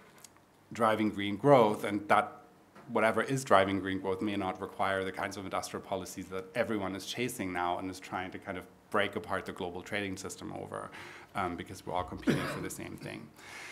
driving green growth, and that whatever is driving green growth may not require the kinds of industrial policies that everyone is chasing now and is trying to kind of break apart the global trading system over, um, because we're all competing for the same thing.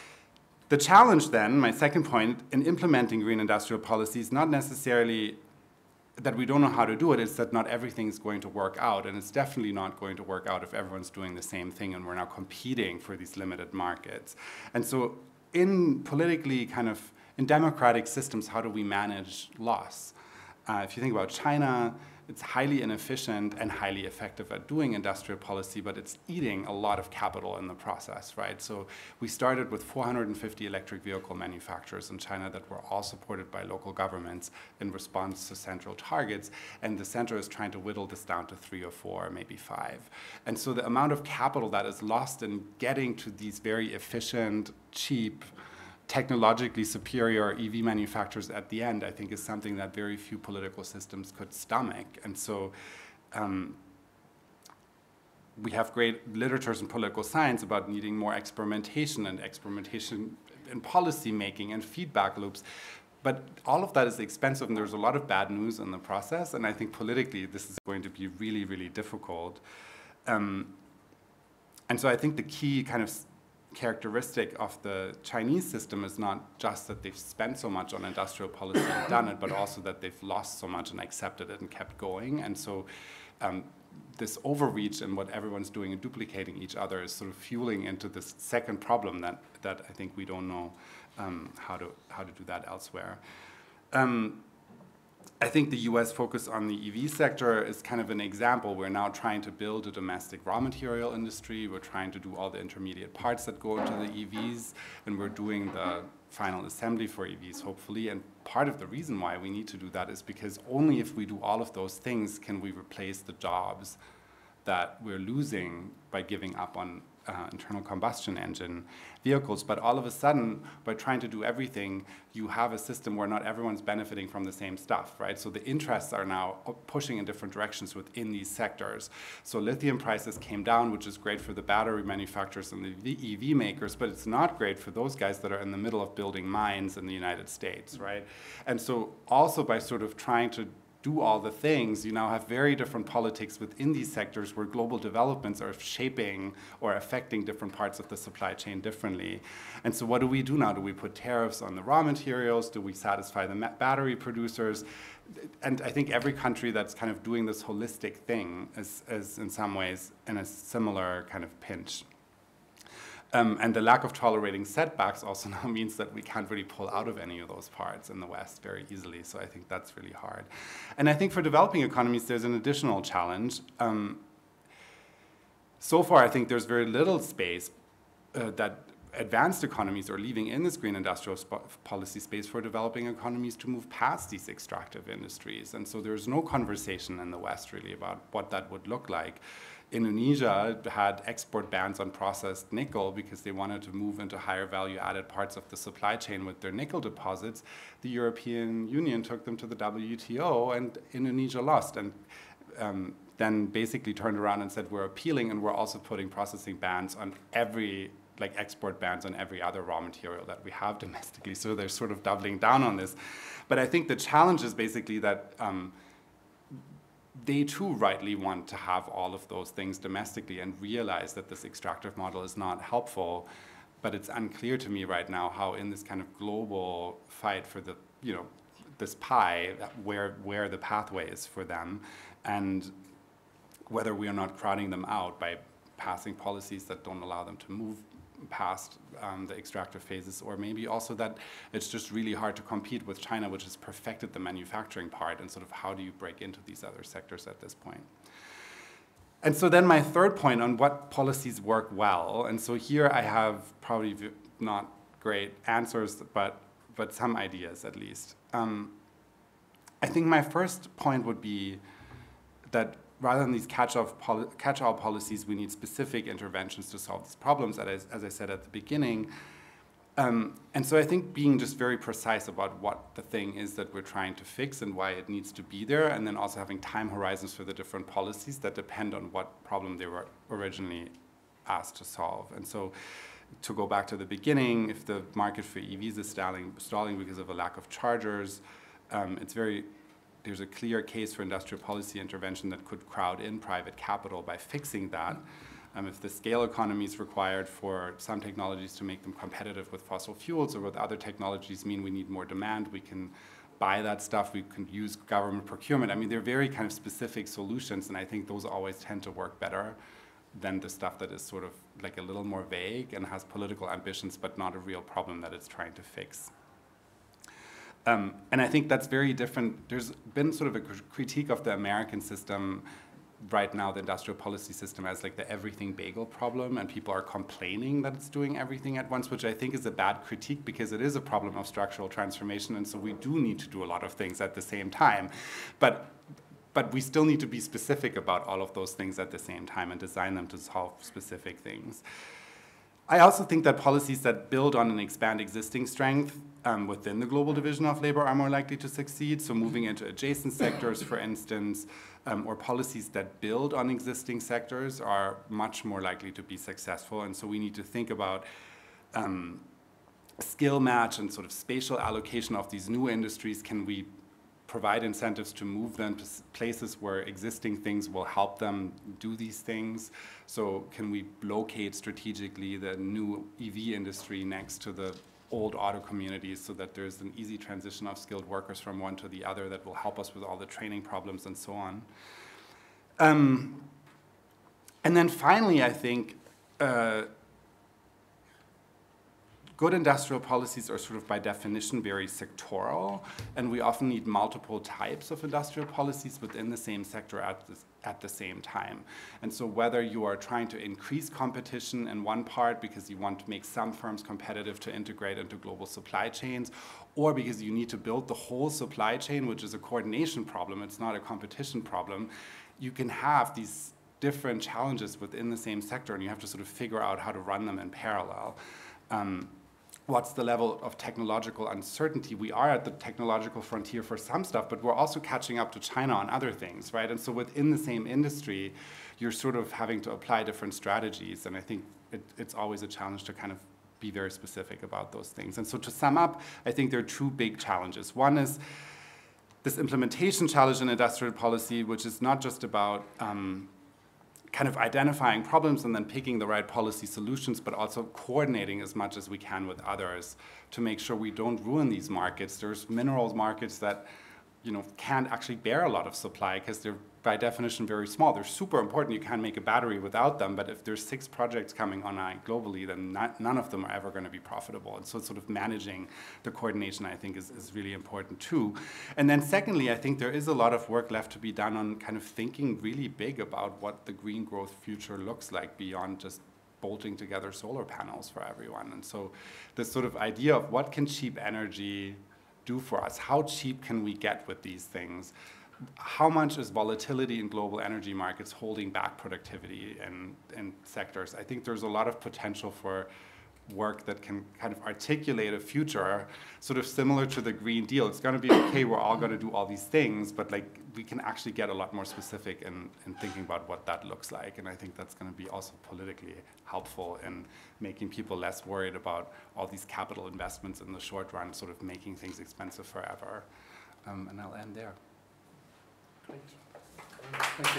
The challenge then, my second point, in implementing green industrial policy is not necessarily that we don't know how to do it, it's that not everything is going to work out, and it's definitely not going to work out if everyone's doing the same thing and we're now competing for these limited markets. And so in politically kind of, in democratic systems, how do we manage loss? Uh, if you think about China, it's highly inefficient and highly effective at doing industrial policy, but it's eating a lot of capital in the process, right? So we started with four hundred fifty electric vehicle manufacturers in China that were all supported by local governments in response to central targets, and the center is trying to whittle this down to three or four, maybe five. And so the amount of capital that is lost in getting to these very efficient, cheap, technologically superior E V manufacturers at the end, I think, is something that very few political systems could stomach. And so um, we have great literatures in political science about needing more experimentation and experimentation in policy making and feedback loops. But all of that is expensive, and there's a lot of bad news in the process. And I think politically, this is going to be really, really difficult. Um, and so I think the key kind of characteristic of the Chinese system is not just that they've spent so much on industrial policy and done it, but also that they've lost so much and accepted it and kept going. And so um, this overreach and what everyone's doing and duplicating each other is sort of fueling into this second problem that, that I think we don't know um, how to, how to do that elsewhere. Um, I think the U S focus on the E V sector is kind of an example. We're now trying to build a domestic raw material industry. We're trying to do all the intermediate parts that go into the E Vs, and we're doing the final assembly for E Vs, hopefully. And part of the reason why we need to do that is because only if we do all of those things can we replace the jobs that we're losing by giving up on uh, internal combustion engine vehicles. But all of a sudden, by trying to do everything, you have a system where not everyone's benefiting from the same stuff, right? So the interests are now pushing in different directions within these sectors. So lithium prices came down, which is great for the battery manufacturers and the E V makers, but it's not great for those guys that are in the middle of building mines in the United States, right? And so also by sort of trying to do all the things, you now have very different politics within these sectors where global developments are shaping or affecting different parts of the supply chain differently. And so what do we do now? Do we put tariffs on the raw materials? Do we satisfy the battery producers? And I think every country that's kind of doing this holistic thing is, is in some ways in a similar kind of pinch. Um, and the lack of tolerating setbacks also now means that we can't really pull out of any of those parts in the West very easily. So I think that's really hard. And I think for developing economies, there's an additional challenge. Um, so far, I think there's very little space uh, that advanced economies are leaving in this green industrial policy space for developing economies to move past these extractive industries. And so there's no conversation in the West really about what that would look like. Indonesia had export bans on processed nickel because they wanted to move into higher value added parts of the supply chain with their nickel deposits. The European Union took them to the W T O and Indonesia lost. And um, then basically turned around and said, we're appealing and we're also putting processing bans on every, like export bans on every other raw material that we have domestically. So they're sort of doubling down on this. But I think the challenge is basically that um, they too rightly want to have all of those things domestically and realize that this extractive model is not helpful. But it's unclear to me right now how in this kind of global fight for the, you know, this pie, where, where the pathway is for them, and whether we are not crowding them out by passing policies that don't allow them to move past um, the extractive phases, or maybe also that it's just really hard to compete with China, which has perfected the manufacturing part, and sort of how do you break into these other sectors at this point. And so then my third point on what policies work well, and so here I have probably not great answers, but, but some ideas at least. Um, I think my first point would be that rather than these catch-all poli catch-all policies, we need specific interventions to solve these problems, as, as I said at the beginning. Um, and so I think being just very precise about what the thing is that we're trying to fix and why it needs to be there, and then also having time horizons for the different policies that depend on what problem they were originally asked to solve. And so to go back to the beginning, if the market for E Vs is stalling, stalling because of a lack of chargers, um, it's very there's a clear case for industrial policy intervention that could crowd in private capital by fixing that. Um, if the scale economy is required for some technologies to make them competitive with fossil fuels, or with other technologies mean we need more demand, we can buy that stuff, we can use government procurement. I mean, they're very kind of specific solutions, and I think those always tend to work better than the stuff that is sort of like a little more vague and has political ambitions, but not a real problem that it's trying to fix. Um, and I think that's very different. There's been sort of a critique of the American system right now, the industrial policy system, as like the everything bagel problem, and people are complaining that it's doing everything at once, which I think is a bad critique because it is a problem of structural transformation, and so we do need to do a lot of things at the same time. But, but we still need to be specific about all of those things at the same time and design them to solve specific things. I also think that policies that build on and expand existing strength um, within the global division of labor are more likely to succeed. So moving into adjacent sectors, for instance, um, or policies that build on existing sectors are much more likely to be successful. And so we need to think about um, skill match and sort of spatial allocation of these new industries. Can we provide incentives to move them to places where existing things will help them do these things? So can we locate strategically the new E V industry next to the old auto communities so that there's an easy transition of skilled workers from one to the other that will help us with all the training problems and so on? Um, and then finally, I think, uh, good industrial policies are sort of by definition very sectoral, and we often need multiple types of industrial policies within the same sector at, this, at the same time. And so whether you are trying to increase competition in one part because you want to make some firms competitive to integrate into global supply chains, or because you need to build the whole supply chain, which is a coordination problem, it's not a competition problem, you can have these different challenges within the same sector, and you have to sort of figure out how to run them in parallel. Um, What's the level of technological uncertainty? We are at the technological frontier for some stuff, but we're also catching up to China on other things, right? And so within the same industry, you're sort of having to apply different strategies. And I think it, it's always a challenge to kind of be very specific about those things. And so to sum up, I think there are two big challenges. One is this implementation challenge in industrial policy, which is not just about um, kind of identifying problems and then picking the right policy solutions, but also coordinating as much as we can with others to make sure we don't ruin these markets. There's minerals markets that, you know, can't actually bear a lot of supply because they're by definition very small. They're super important. You can't make a battery without them, but if there's six projects coming online globally, then not, none of them are ever going to be profitable. And so sort of managing the coordination, I think, is, is really important too. And then secondly, I think there is a lot of work left to be done on kind of thinking really big about what the green growth future looks like beyond just bolting together solar panels for everyone. And so this sort of idea of what can cheap energy do for us? How cheap can we get with these things? How much is volatility in global energy markets holding back productivity in, in sectors? I think there's a lot of potential for work that can kind of articulate a future sort of similar to the Green Deal. It's going to be okay, we're all going to do all these things, but like we can actually get a lot more specific in, in thinking about what that looks like. And I think that's going to be also politically helpful in making people less worried about all these capital investments in the short run, sort of making things expensive forever. Um, and I'll end there. Great. Thank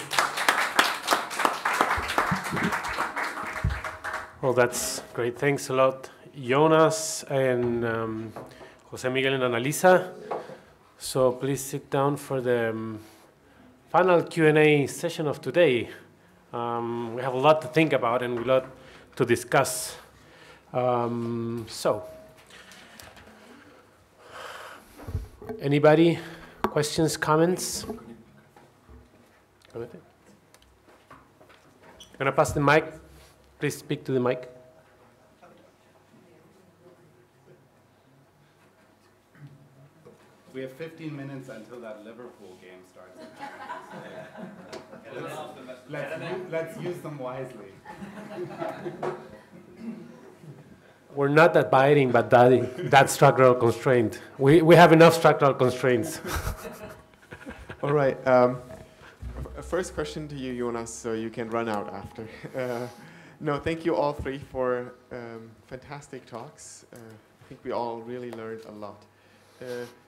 you. Well, that's great. Thanks a lot, Jonas and um, Jose Miguel and Annalisa. So please sit down for the um, final Q and A session of today. Um, we have a lot to think about and a lot to discuss. Um, so, anybody? Questions, comments? I'm gonna pass the mic. Please speak to the mic. We have fifteen minutes until that Liverpool game starts. let's, let's, let's use them wisely. We're not abiding, but that, that structural constraint. We, we have enough structural constraints. All right. Um, first question to you, Jonas, so you can run out after. Uh, no, thank you all three for um, fantastic talks. Uh, I think we all really learned a lot. Uh,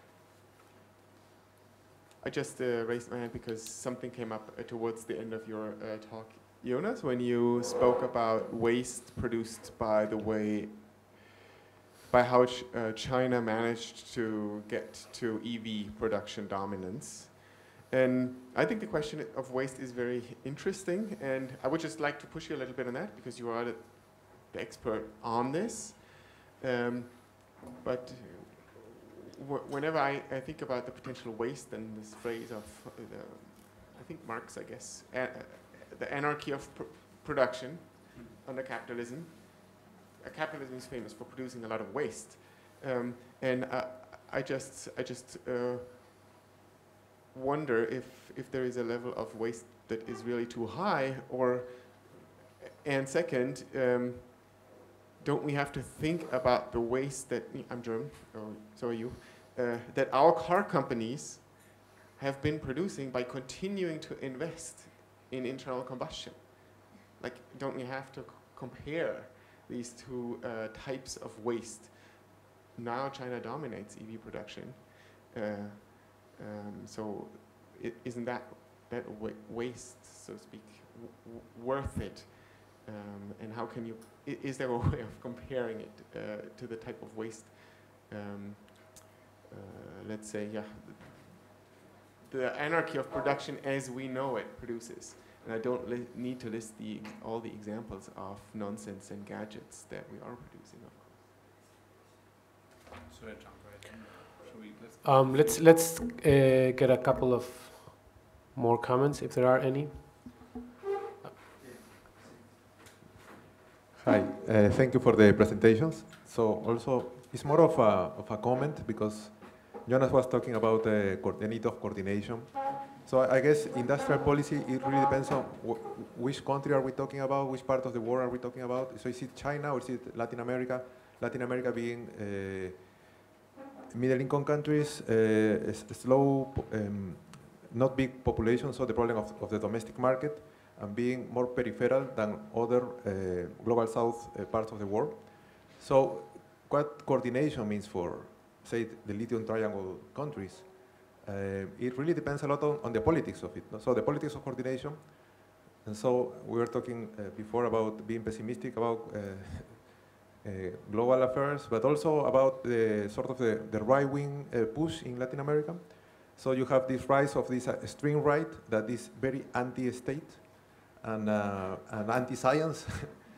I just uh, raised my hand because something came up uh, towards the end of your uh, talk, Jonas, when you spoke about waste produced by the way, by how ch uh, China managed to get to E V production dominance. And I think the question of waste is very interesting, and I would just like to push you a little bit on that because you are the, the expert on this. Um, but w whenever I, I think about the potential waste and this phrase of, uh, the, I think Marx, I guess, uh, the anarchy of pr production under capitalism. Uh, capitalism is famous for producing a lot of waste, um, and uh, I just, I just. Uh, wonder if if there is a level of waste that is really too high, or and second, um, don't we have to think about the waste that I'm German, or so are you, uh, that our car companies have been producing by continuing to invest in internal combustion? Like, don't we have to c compare these two uh, types of waste? Now China dominates E V production. Uh, Um, so i isn't that, that wa waste, so to speak, w w worth it? Um, and how can you, I is there a way of comparing it uh, to the type of waste, um, uh, let's say, yeah, the, the anarchy of production as we know it produces? And I don't li need to list the, all the examples of nonsense and gadgets that we are producing, of course. Should I jump right in? Should we, let's Um, let's let's uh, get a couple of more comments, if there are any. Hi, uh, thank you for the presentations. So also, it's more of a, of a comment because Jonas was talking about the, the need of coordination. So I guess industrial policy, it really depends on wh which country are we talking about, which part of the world are we talking about. So is it China or is it Latin America? Latin America being uh, middle income countries, uh, slow, um, not big population, so the problem of, of the domestic market, and being more peripheral than other uh, global south uh, parts of the world. So what coordination means for, say, the lithium triangle countries, uh, it really depends a lot on, on the politics of it. No? So the politics of coordination, and so we were talking uh, before about being pessimistic about uh, uh, global affairs, but also about the sort of the, the right-wing uh, push in Latin America. So you have this rise of this uh, extreme right that is very anti-state and, uh, and anti-science.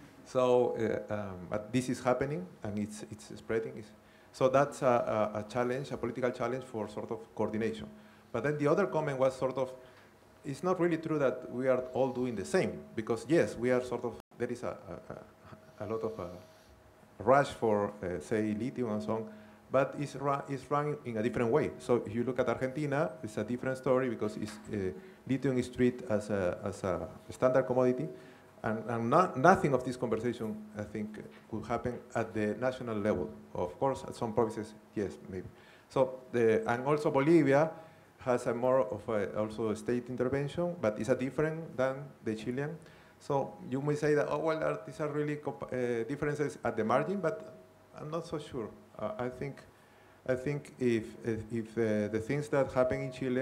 So uh, um, but this is happening and it's, it's spreading. It's, so that's a, a, a challenge, a political challenge for sort of coordination. But then the other comment was sort of, it's not really true that we are all doing the same, because yes, we are sort of, there is a, a, a lot of a rush for, uh, say, lithium and so on, but it's, ra it's run in a different way. So if you look at Argentina, it's a different story because it's, uh, lithium is treated as a, as a standard commodity, and, and not, nothing of this conversation, I think, could happen at the national level. Of course, at some provinces, yes, maybe. So, the, and also Bolivia has a more of a, also a state intervention, but it's a different than the Chilean. So you may say that, oh, well, these are really uh, differences at the margin, but I'm not so sure. Uh, I think, I think if, if, if uh, the things that happen in Chile,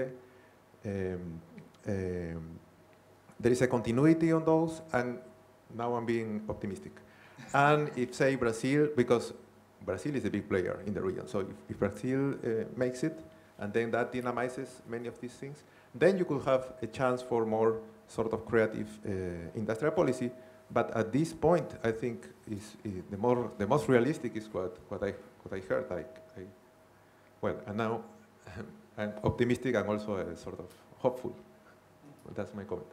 um, um, there is a continuity on those, and now I'm being optimistic. And if, say, Brazil, because Brazil is a big player in the region, so if, if Brazil uh, makes it, and then that dynamizes many of these things, then you could have a chance for more sort of creative uh, industrial policy. But at this point, I think is, is the more the most realistic is what what I what I heard. Like, I, well, and now I'm optimistic and also uh, sort of hopeful. That's my comment.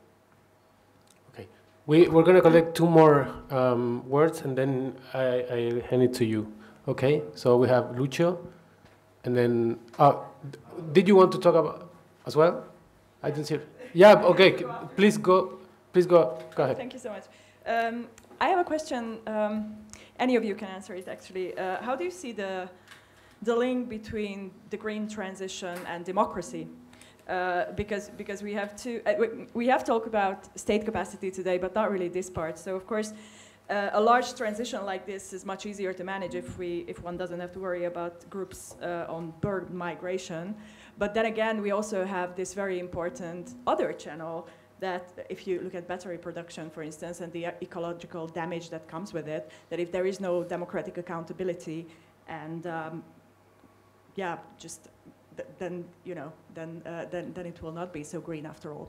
Okay, we we're gonna collect two more um, words, and then I I hand it to you. Okay, so we have Lucio, and then uh, did you want to talk about as well? I didn't see it. Yeah. Okay. Please go. Please go. Go ahead. Thank you so much. Um, I have a question. Um, any of you can answer it, actually. Uh, how do you see the the link between the green transition and democracy? Uh, because because we have to uh, we, we have talked about state capacity today, but not really this part. So of course, uh, a large transition like this is much easier to manage if we if one doesn't have to worry about groups uh, on bird migration. But then again, we also have this very important other channel that if you look at battery production, for instance, and the ecological damage that comes with it, that if there is no democratic accountability and um, yeah, just th then, you know, then, uh, then, then it will not be so green after all.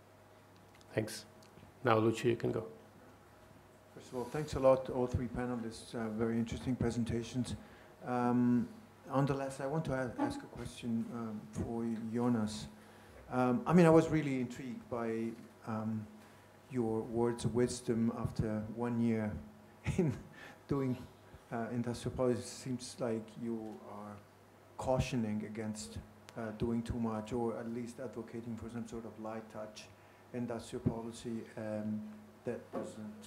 Thanks. Now, Lucio, you can go. First of all, thanks a lot, all three panelists, uh, very interesting presentations. Um, Nonetheless, I want to a ask a question um, for Jonas. Um, I mean, I was really intrigued by um, your words of wisdom after one year in doing uh, industrial policy. It seems like you are cautioning against uh, doing too much, or at least advocating for some sort of light touch industrial policy um, that doesn't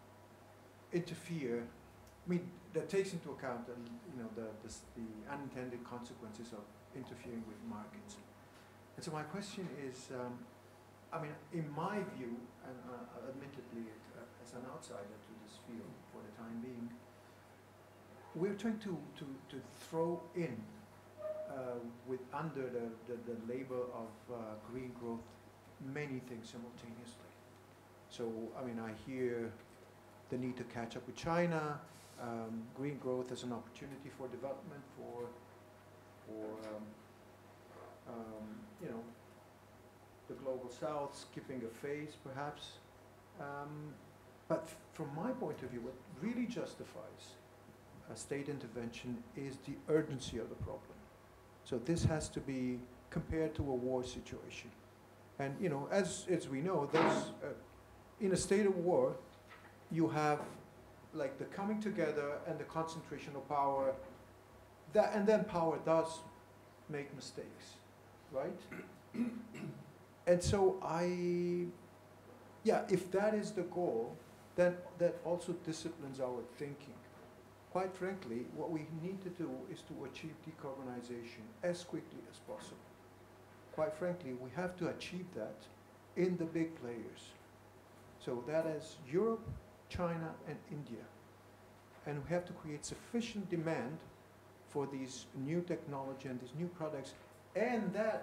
interfere. I mean, that takes into account, uh, you know, the, the, the unintended consequences of interfering with markets. And so my question is, um, I mean, in my view, and uh, admittedly uh, as an outsider to this field for the time being, we're trying to, to, to throw in uh, uh, with under the, the, the label of uh, green growth many things simultaneously. So, I mean, I hear the need to catch up with China, um, green growth as an opportunity for development, for, for um, um, you know, the global south skipping a phase, perhaps. Um, but f from my point of view, what really justifies a state intervention is the urgency of the problem. So this has to be compared to a war situation. And, you know, as, as we know, there's, uh, in a state of war, you have like the coming together and the concentration of power, that, and then power does make mistakes, right? And so I, yeah, if that is the goal, then that also disciplines our thinking. Quite frankly, what we need to do is to achieve decarbonization as quickly as possible. Quite frankly, we have to achieve that in the big players. So that is Europe, China, and India. And we have to create sufficient demand for these new technology and these new products, and that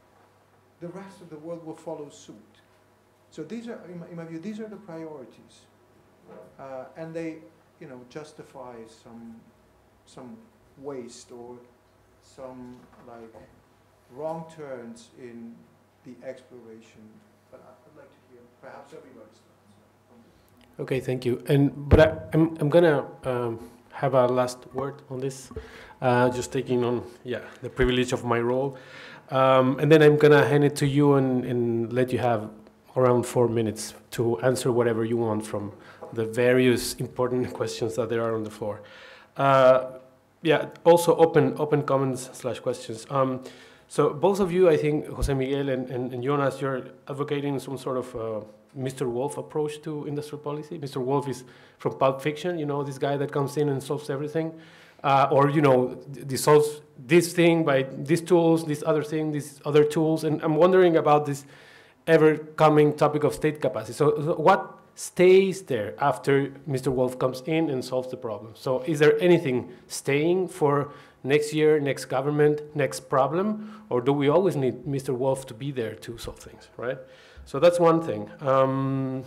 the rest of the world will follow suit. So these are, in my, in my view, these are the priorities. Uh, and they, you know, justify some, some waste or some, like, wrong turns in the exploration. But I'd like to hear perhaps everybody's thoughts. Okay, thank you. And but I, I'm I'm gonna um, have a last word on this, uh, just taking on yeah the privilege of my role, um, and then I'm gonna hand it to you and, and let you have around four minutes to answer whatever you want from the various important questions that there are on the floor. Uh, yeah, also open open comments slash questions. Um, so both of you, I think, Jose Miguel and, and, and Jonas, you're advocating some sort of uh, Mister Wolf approach to industrial policy. Mister Wolf is from Pulp Fiction, you know, this guy that comes in and solves everything. Uh, or, you know, this solves this thing by these tools, this other thing, these other tools. And I'm wondering about this ever-coming topic of state capacity. So, so what stays there after Mister Wolf comes in and solves the problem? So is there anything staying for next year, next government, next problem? Or do we always need Mister Wolf to be there to solve things, right? So that's one thing. Um,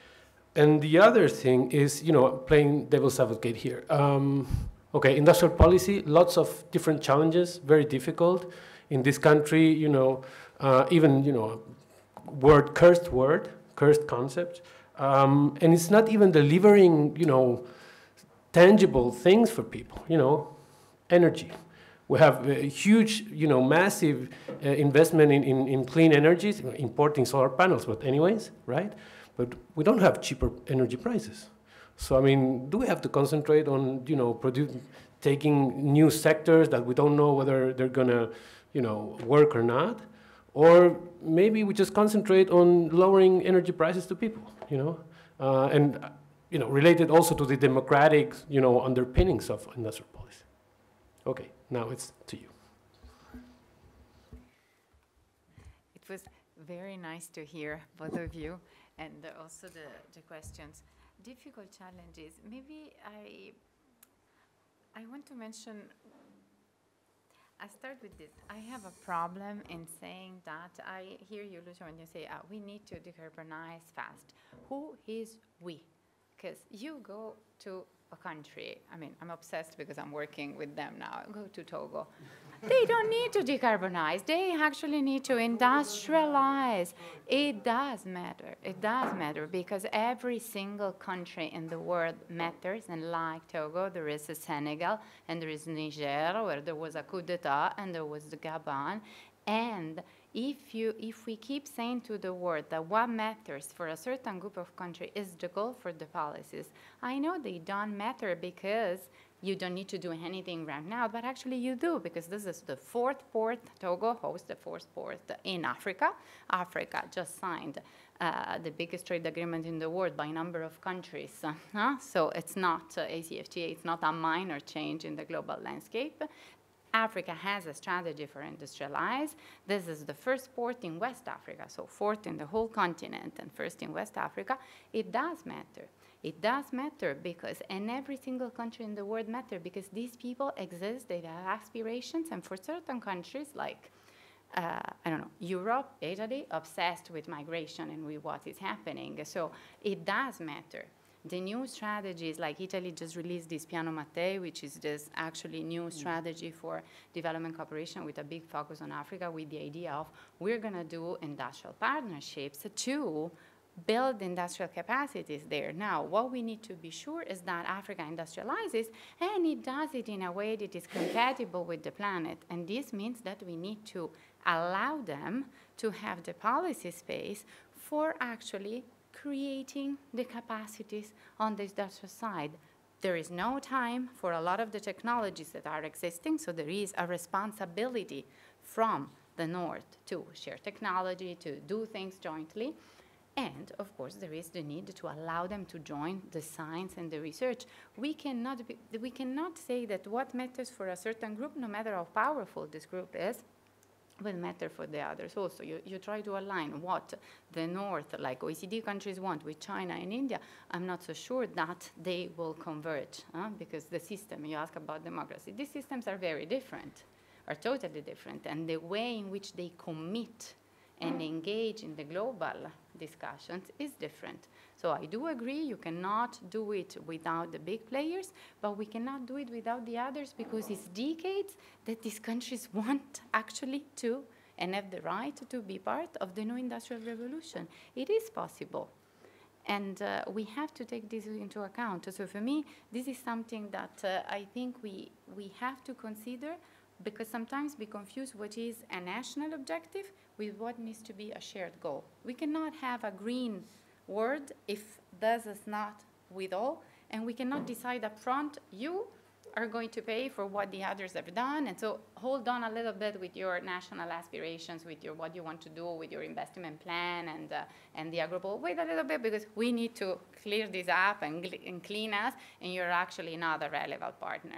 and the other thing is, you know, playing devil's advocate here. Um, okay, industrial policy, lots of different challenges, very difficult. In this country, you know, uh, even, you know, word, cursed word, cursed concept. Um, and it's not even delivering, you know, tangible things for people, you know, energy. We have a huge, you know, massive uh, investment in, in, in clean energies, importing solar panels, but anyways, right? But we don't have cheaper energy prices. So, I mean, do we have to concentrate on, you know, produce, taking new sectors that we don't know whether they're gonna, you know, work or not? Or maybe we just concentrate on lowering energy prices to people, you know? Uh, and, you know, related also to the democratic, you know, underpinnings of industrial policy. Okay, now it's to you. It was very nice to hear both of you and uh, also the, the questions. Difficult challenges. Maybe I, I want to mention, I start with this. I have a problem in saying that I hear you, Lucio, when you say uh, we need to decarbonize fast. Who is we? Because you go to a country, I mean, I'm obsessed because I'm working with them now. Go to Togo. They don't need to decarbonize. They actually need to industrialize. It does matter. It does matter because every single country in the world matters. And like Togo, there is a Senegal, and there is Niger, where there was a coup d'etat, and there was the Gabon. And if, you, if we keep saying to the world that what matters for a certain group of countries is the goal for the policies, I know they don't matter because you don't need to do anything right now, but actually you do, because this is the fourth port. Togo hosts the fourth port in Africa. Africa just signed uh, the biggest trade agreement in the world by number of countries. Uh, huh? So it's not uh, A C F T A, it's not a minor change in the global landscape. Africa has a strategy for industrialize. This is the first port in West Africa, so fourth in the whole continent and first in West Africa. It does matter. It does matter because, and every single country in the world matter because these people exist, they have aspirations, and for certain countries like, uh, I don't know, Europe, Italy, obsessed with migration and with what is happening. So it does matter. The new strategies, like Italy just released this Piano Mattei, which is this actually new mm. strategy for development cooperation with a big focus on Africa, with the idea of we're going to do industrial partnerships to build industrial capacities there. Now, what we need to be sure is that Africa industrializes, and it does it in a way that is compatible with the planet. And this means that we need to allow them to have the policy space for actually creating the capacities on the industrial side. There is no time for a lot of the technologies that are existing, so there is a responsibility from the North to share technology, to do things jointly. And, of course, there is the need to allow them to join the science and the research. We cannot, be, we cannot say that what matters for a certain group, no matter how powerful this group is, will matter for the others also. You, you try to align what the North, like O E C D countries, want with China and India. I'm not so sure that they will converge, huh? Because the system, you ask about democracy, these systems are very different, are totally different, and the way in which they commit and engage in the global discussions is different. So I do agree you cannot do it without the big players, but we cannot do it without the others because it's decades that these countries want actually to and have the right to be part of the new industrial revolution. It is possible. And uh, we have to take this into account. So for me, this is something that uh, I think we, we have to consider, because sometimes we confuse what is a national objective with what needs to be a shared goal. We cannot have a green word if this is not with all, and we cannot decide up front, you are going to pay for what the others have done, and so hold on a little bit with your national aspirations, with your what you want to do, with your investment plan, and uh, and the agro. Wait a little bit, because we need to clear this up and, and clean us, and you're actually not a relevant partner.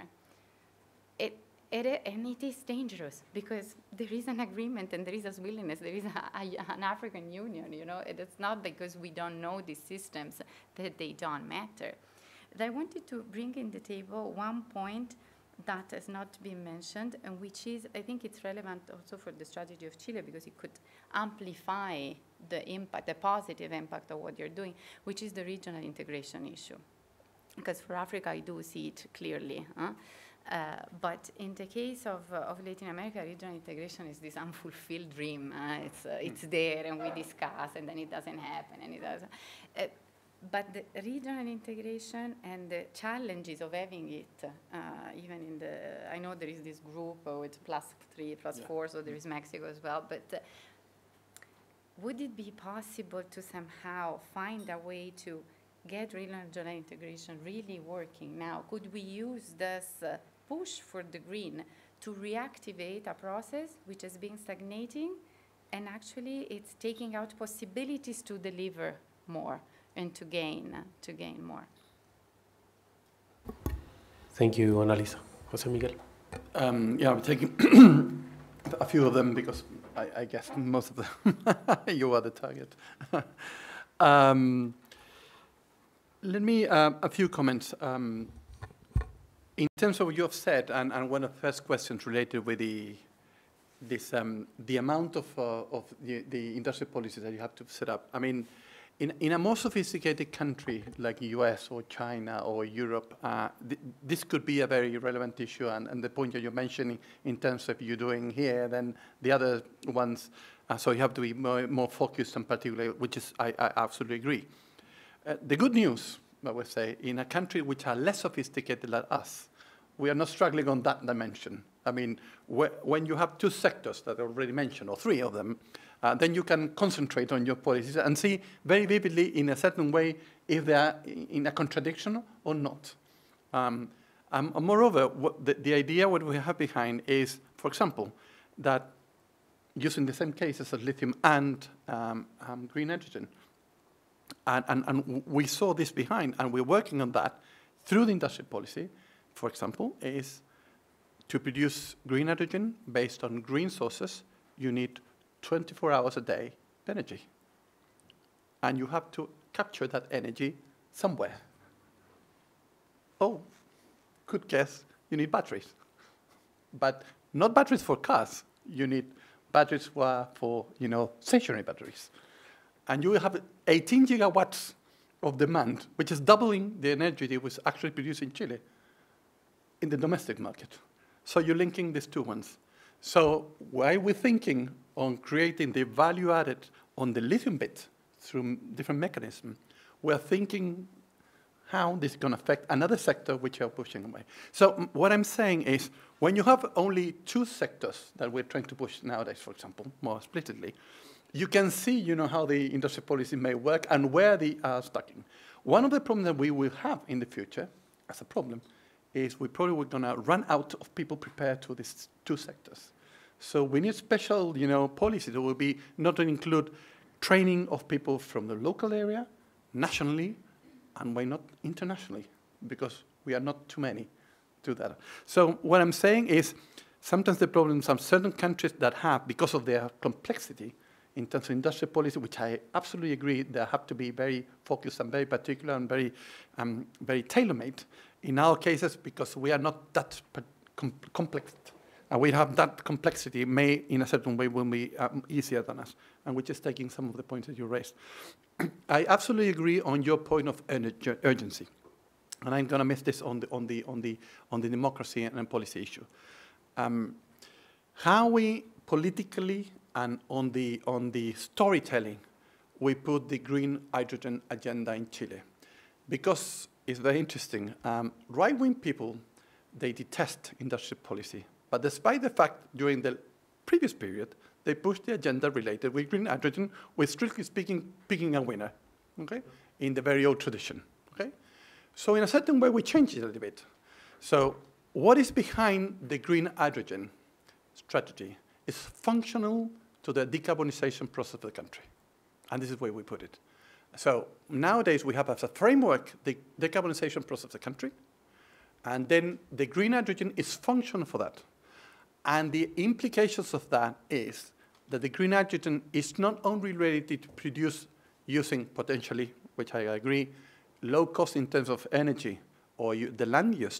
It, it, and it is dangerous, because there is an agreement, and there is a willingness, there is a, a, an African Union, you know. It is not because we don't know these systems that they don't matter. I wanted to bring in the table one point that has not been mentioned, and which is, I think it's relevant also for the strategy of Chile, because it could amplify the impact, the positive impact of what you're doing, which is the regional integration issue. Because for Africa, I do see it clearly. Huh? Uh, but in the case of, uh, of Latin America, regional integration is this unfulfilled dream. Uh, it's, uh, it's there, and we discuss, and then it doesn't happen, and it doesn't. Uh, But the regional integration and the challenges of having it, uh, even in the, I know there is this group uh, with plus three, plus yeah. four, so there is Mexico as well, but uh, would it be possible to somehow find a way to get regional integration really working now? Could we use this uh, push for the green to reactivate a process which has been stagnating, and actually it's taking out possibilities to deliver more and to gain, uh, to gain more? Thank you, Annalisa. José Miguel? Um, yeah, I'm taking a few of them because I, I guess most of them you are the target. um, let me, uh, a few comments. Um, in terms of what you have said, and, and one of the first questions related with the this um, the amount of uh, of the, the industrial policies that you have to set up. I mean, In, in a more sophisticated country like the U S or China or Europe, uh, th this could be a very relevant issue, and, and the point that you're mentioning in terms of you doing here than the other ones, uh, so you have to be more, more focused and particular, which is, I, I absolutely agree. Uh, the good news, I would say, in a country which are less sophisticated than us, we are not struggling on that dimension. I mean, wh when you have two sectors that are already mentioned, or three of them, Uh, then you can concentrate on your policies and see very vividly in a certain way if they are in a contradiction or not. Um, um, and moreover, what the, the idea what we have behind is, for example, that using the same cases as lithium and um, um, green hydrogen. And, and, and we saw this behind, and we're working on that through the industrial policy, for example, is to produce green hydrogen based on green sources, you need twenty-four hours a day energy. And you have to capture that energy somewhere. oh, good guess, you need batteries. But not batteries for cars. You need batteries for, for you know, stationary batteries. And you will have eighteen gigawatts of demand, which is doubling the energy that was actually produced in Chile in the domestic market. So you're linking these two ones. So while we're thinking on creating the value added on the lithium bit through different mechanisms, we're thinking how this is going to affect another sector which are pushing away. So what I'm saying is, when you have only two sectors that we're trying to push nowadays, for example, more explicitly, you can see, you know, how the industrial policy may work and where they are stacking. One of the problems that we will have in the future, as a problem, is we probably we're going to run out of people prepared to these two sectors. So we need special, you know, policy that will be not to include training of people from the local area, nationally, and why not internationally? Because we are not too many to that. So what I'm saying is, sometimes the problems of certain countries that have, because of their complexity in terms of industrial policy, which I absolutely agree, they have to be very focused and very particular and very, um, very tailor-made. In our cases, because we are not that com complex, and we have that complexity, may in a certain way will be um, easier than us, and which is taking some of the points that you raised. I absolutely agree on your point of urgency, and I'm going to miss this on the on the on the on the democracy and policy issue. Um, how we politically and on the on the storytelling we put the green hydrogen agenda in Chile, because it's very interesting. Um, right-wing people, they detest industrial policy, but despite the fact during the previous period they pushed the agenda related with green hydrogen, with strictly speaking, picking a winner, okay, in the very old tradition, okay? So in a certain way, we changed it a little bit. So what is behind the green hydrogen strategy is functional to the decarbonization process of the country. And this is where we put it. So nowadays, we have as a framework the decarbonization process of the country, and then the green hydrogen is functional for that. And the implications of that is that the green hydrogen is not only related to produce using potentially, which I agree, low cost in terms of energy or you, the land use,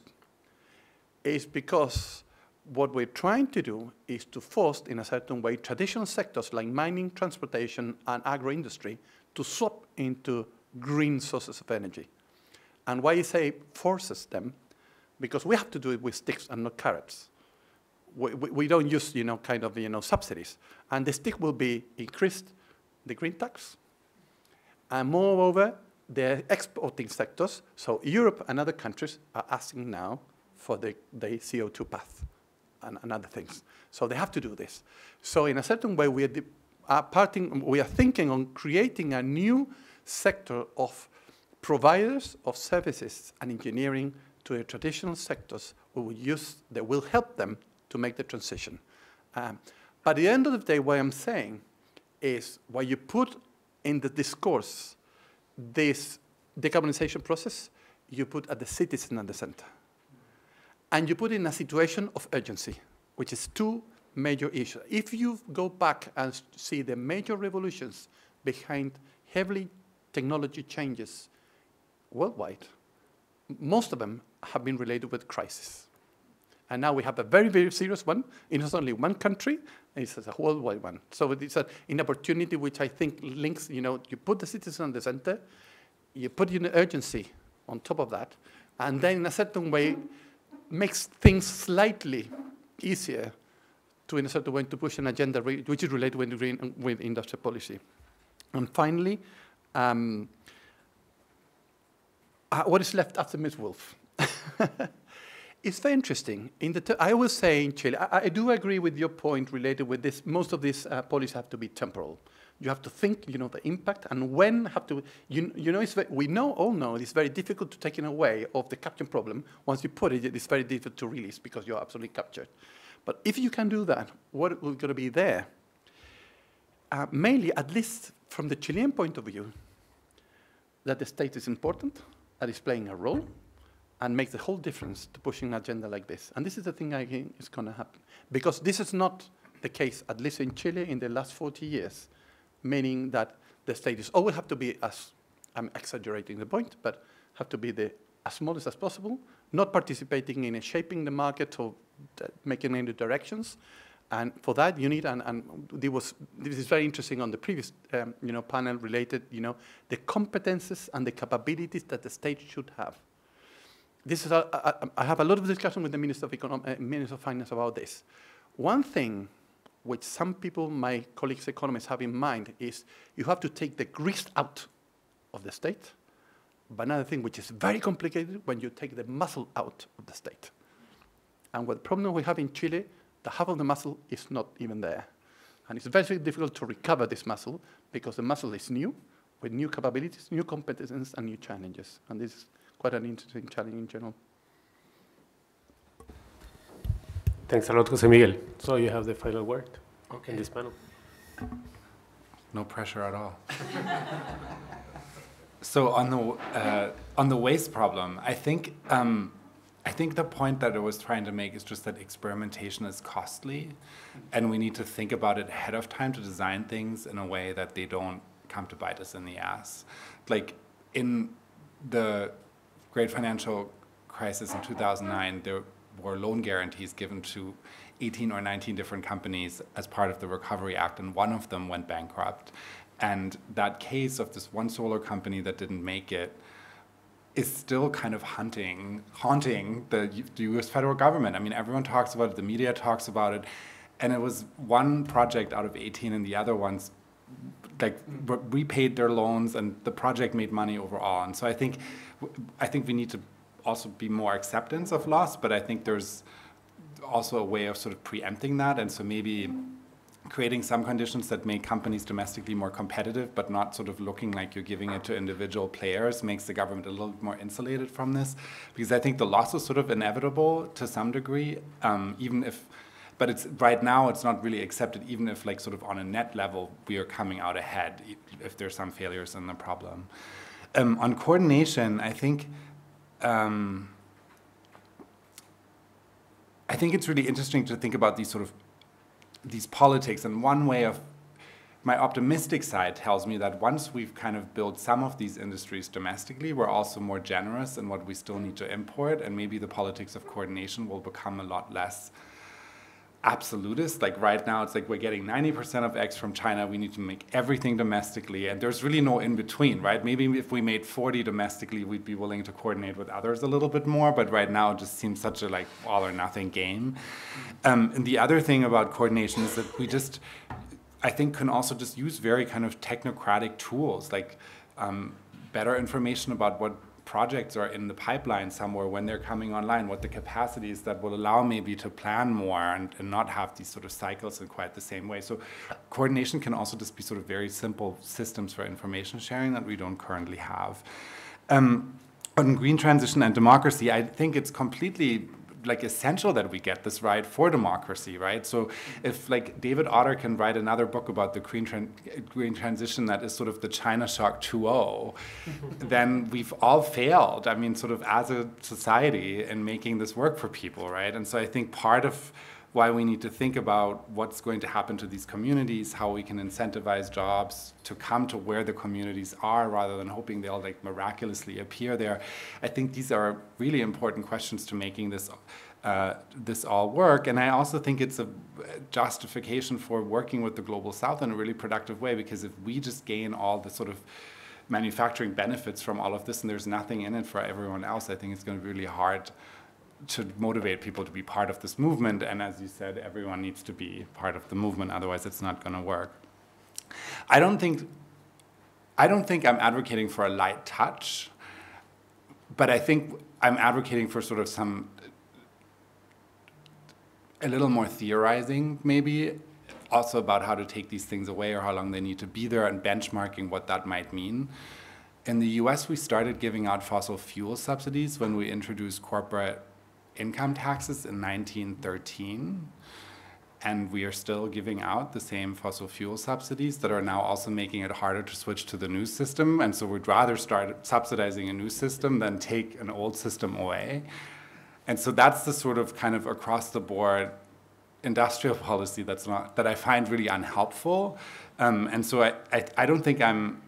is because what we're trying to do is to force, in a certain way, traditional sectors like mining, transportation, and agro-industry to swap into green sources of energy. And why I say forces them, because we have to do it with sticks and not carrots. We, we, we don't use, you know, kind of, you know, subsidies. And the stick will be increased the green tax. And moreover, the exporting sectors, so Europe and other countries are asking now for the, the C O two path and, and other things. So they have to do this. So in a certain way, we are, are parting, we are thinking on creating a new sector of providers of services and engineering to the traditional sectors who will use, that will help them to make the transition. Um, but at the end of the day, what I'm saying is, when you put in the discourse this decarbonization process, you put at the citizen at the center. And you put in a situation of urgency, which is two major issues. If you go back and see the major revolutions behind heavily technology changes worldwide, most of them have been related with crisis. And now we have a very, very serious one. It's not only one country, it's a worldwide one. So it's a, an opportunity which I think links, you know, you put the citizen at the center, you put in the urgency on top of that, and then in a certain way makes things slightly easier to, in a certain way, to push an agenda which is related with, green, with industrial policy. And finally, um, uh, what is left after Miz Wolf? It's very interesting. In the I always say in Chile, I, I do agree with your point related with this. Most of these uh, policies have to be temporal. You have to think, you know, the impact, and when have to, you, you know, it's very, we know, all know, it's very difficult to take it away of the capture problem. Once you put it, it's very difficult to release because you're absolutely captured. But if you can do that, what will going to be there? Uh, mainly, at least from the Chilean point of view, that the state is important, that is playing a role, and makes the whole difference to pushing an agenda like this. And this is the thing I think is going to happen. Because this is not the case, at least in Chile, in the last forty years, meaning that the state is always have to be, as I'm exaggerating the point, but have to be the as modest as possible, not participating in shaping the market or making any directions. And for that, you need, and, and this, was, this is very interesting on the previous um, you know, panel related, you know, the competences and the capabilities that the state should have. This is a, I, I have a lot of discussion with the Minister of, Econom uh, Minister of Finance about this. One thing which some people, my colleagues economists, have in mind is you have to take the grease out of the state. But another thing which is very complicated when you take the muscle out of the state. And what problem we have in Chile, the half of the muscle is not even there. And it's very difficult to recover this muscle because the muscle is new, with new capabilities, new competences, and new challenges. And this is quite an interesting challenge in general. Thanks a lot, Jose Miguel. So you have the final word okay. in this panel. No pressure at all. So on the uh, on the waste problem, I think um, I think the point that I was trying to make is just that experimentation is costly, and we need to think about it ahead of time to design things in a way that they don't come to bite us in the ass. Like in the great financial crisis in two thousand nine, there were loan guarantees given to eighteen or nineteen different companies as part of the Recovery Act, and one of them went bankrupt. And that case of this one solar company that didn't make it is still kind of hunting, haunting the, the U S federal government. I mean, everyone talks about it, the media talks about it, and it was one project out of eighteen, and the other ones like repaid their loans, and the project made money overall. And so I think, I think we need to also be more acceptance of loss, but I think there's also a way of sort of preempting that, and so maybe creating some conditions that make companies domestically more competitive, but not sort of looking like you're giving it to individual players, makes the government a little bit more insulated from this. Because I think the loss is sort of inevitable to some degree, um, even if, but it's right now it's not really accepted, even if like sort of on a net level we are coming out ahead if there's some failures in the problem. Um, on coordination, I think um, I think it's really interesting to think about these sort of these politics, and one way of my optimistic side tells me that once we've kind of built some of these industries domestically, we're also more generous in what we still need to import, and maybe the politics of coordination will become a lot less absolutist. Like right now, it's like we're getting ninety percent of eggs from China, we need to make everything domestically, and there's really no in between, right? Maybe if we made forty domestically, we'd be willing to coordinate with others a little bit more, but right now it just seems such a like all or nothing game. Um, and the other thing about coordination is that we just, I think, can also just use very kind of technocratic tools, like um, better information about what projects are in the pipeline somewhere when they're coming online, what the capacity is that will allow maybe to plan more and, and not have these sort of cycles in quite the same way. So coordination can also just be sort of very simple systems for information sharing that we don't currently have. Um, on green transition and democracy, I think it's completely like essential that we get this right for democracy, right? So if like David Otter can write another book about the green, tran green transition that is sort of the China Shock two point oh, then we've all failed, I mean, sort of as a society in making this work for people, right? And so I think part of why we need to think about what's going to happen to these communities, how we can incentivize jobs to come to where the communities are rather than hoping they'll like miraculously appear there. I think these are really important questions to making this uh, this all work. And I also think it's a justification for working with the Global South in a really productive way, because if we just gain all the sort of manufacturing benefits from all of this and there's nothing in it for everyone else, I think it's going to be really hard to motivate people to be part of this movement. And as you said, everyone needs to be part of the movement, otherwise it's not going to work. I don't think, I don't think I'm advocating for a light touch, but I think I'm advocating for sort of some, a little more theorizing maybe, also about how to take these things away or how long they need to be there, and benchmarking what that might mean. In the U S, we started giving out fossil fuel subsidies when we introduced corporate income taxes in nineteen thirteen, and we are still giving out the same fossil fuel subsidies that are now also making it harder to switch to the new system. And so we'd rather start subsidizing a new system than take an old system away. And so that's the sort of kind of across the board industrial policy that's not, that I find really unhelpful. Um, and so I, I, I don't think I'm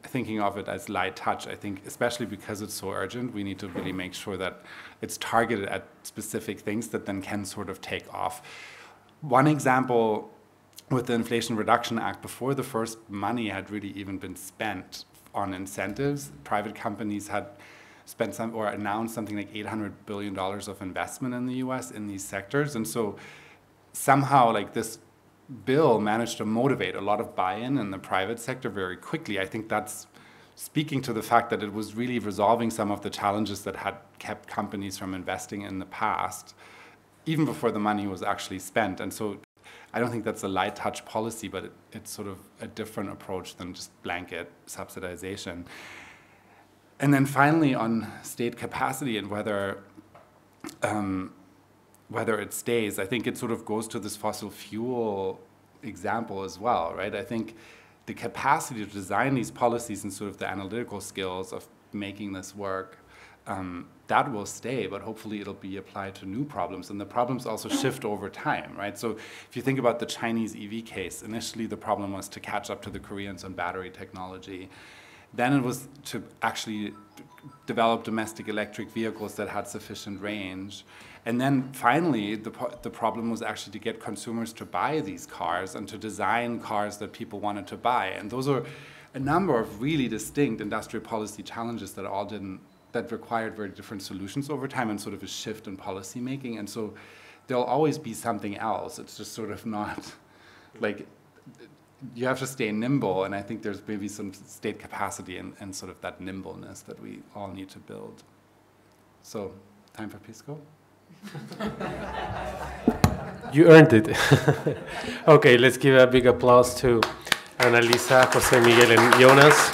thinking of it as light touch. I think especially because it's so urgent, we need to really make sure that it's targeted at specific things that then can sort of take off. One example with the Inflation Reduction Act, before the first money had really even been spent on incentives, private companies had spent some or announced something like eight hundred billion dollars of investment in the U S in these sectors. And so somehow like this bill managed to motivate a lot of buy-in in the private sector very quickly. I think that's speaking to the fact that it was really resolving some of the challenges that had kept companies from investing in the past, even before the money was actually spent. And so I don't think that's a light touch policy, but it, it's sort of a different approach than just blanket subsidization. And then finally on state capacity and whether um, whether it stays, I think it sort of goes to this fossil fuel example as well, right? I think the capacity to design these policies and sort of the analytical skills of making this work, um, that will stay, but hopefully it'll be applied to new problems. And the problems also shift over time, right? So if you think about the Chinese E V case, initially the problem was to catch up to the Koreans on battery technology. Then it was to actually develop domestic electric vehicles that had sufficient range. And then finally, the, the problem was actually to get consumers to buy these cars and to design cars that people wanted to buy. And those are a number of really distinct industrial policy challenges that all didn't, that required very different solutions over time and sort of a shift in policy making. And so there'll always be something else. It's just sort of not like, you have to stay nimble, and I think there's maybe some state capacity and, and sort of that nimbleness that we all need to build. So, time for Pisco? You earned it. Okay, let's give a big applause to Annalisa, Jose Miguel, and Jonas.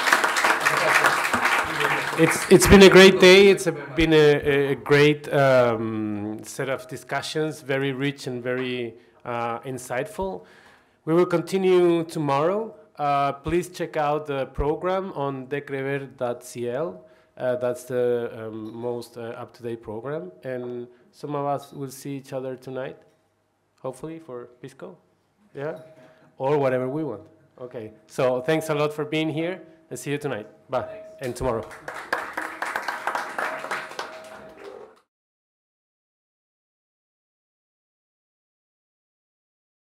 It's, it's been a great day. It's a, been a, a great um, set of discussions, very rich and very uh, insightful. We will continue tomorrow. Uh, please check out the program on decrever dot c l. Uh, that's the um, most uh, up-to-date program. And some of us will see each other tonight, hopefully, for Pisco. Yeah? Or whatever we want. Okay. So thanks a lot for being here, and see you tonight. Bye. And tomorrow.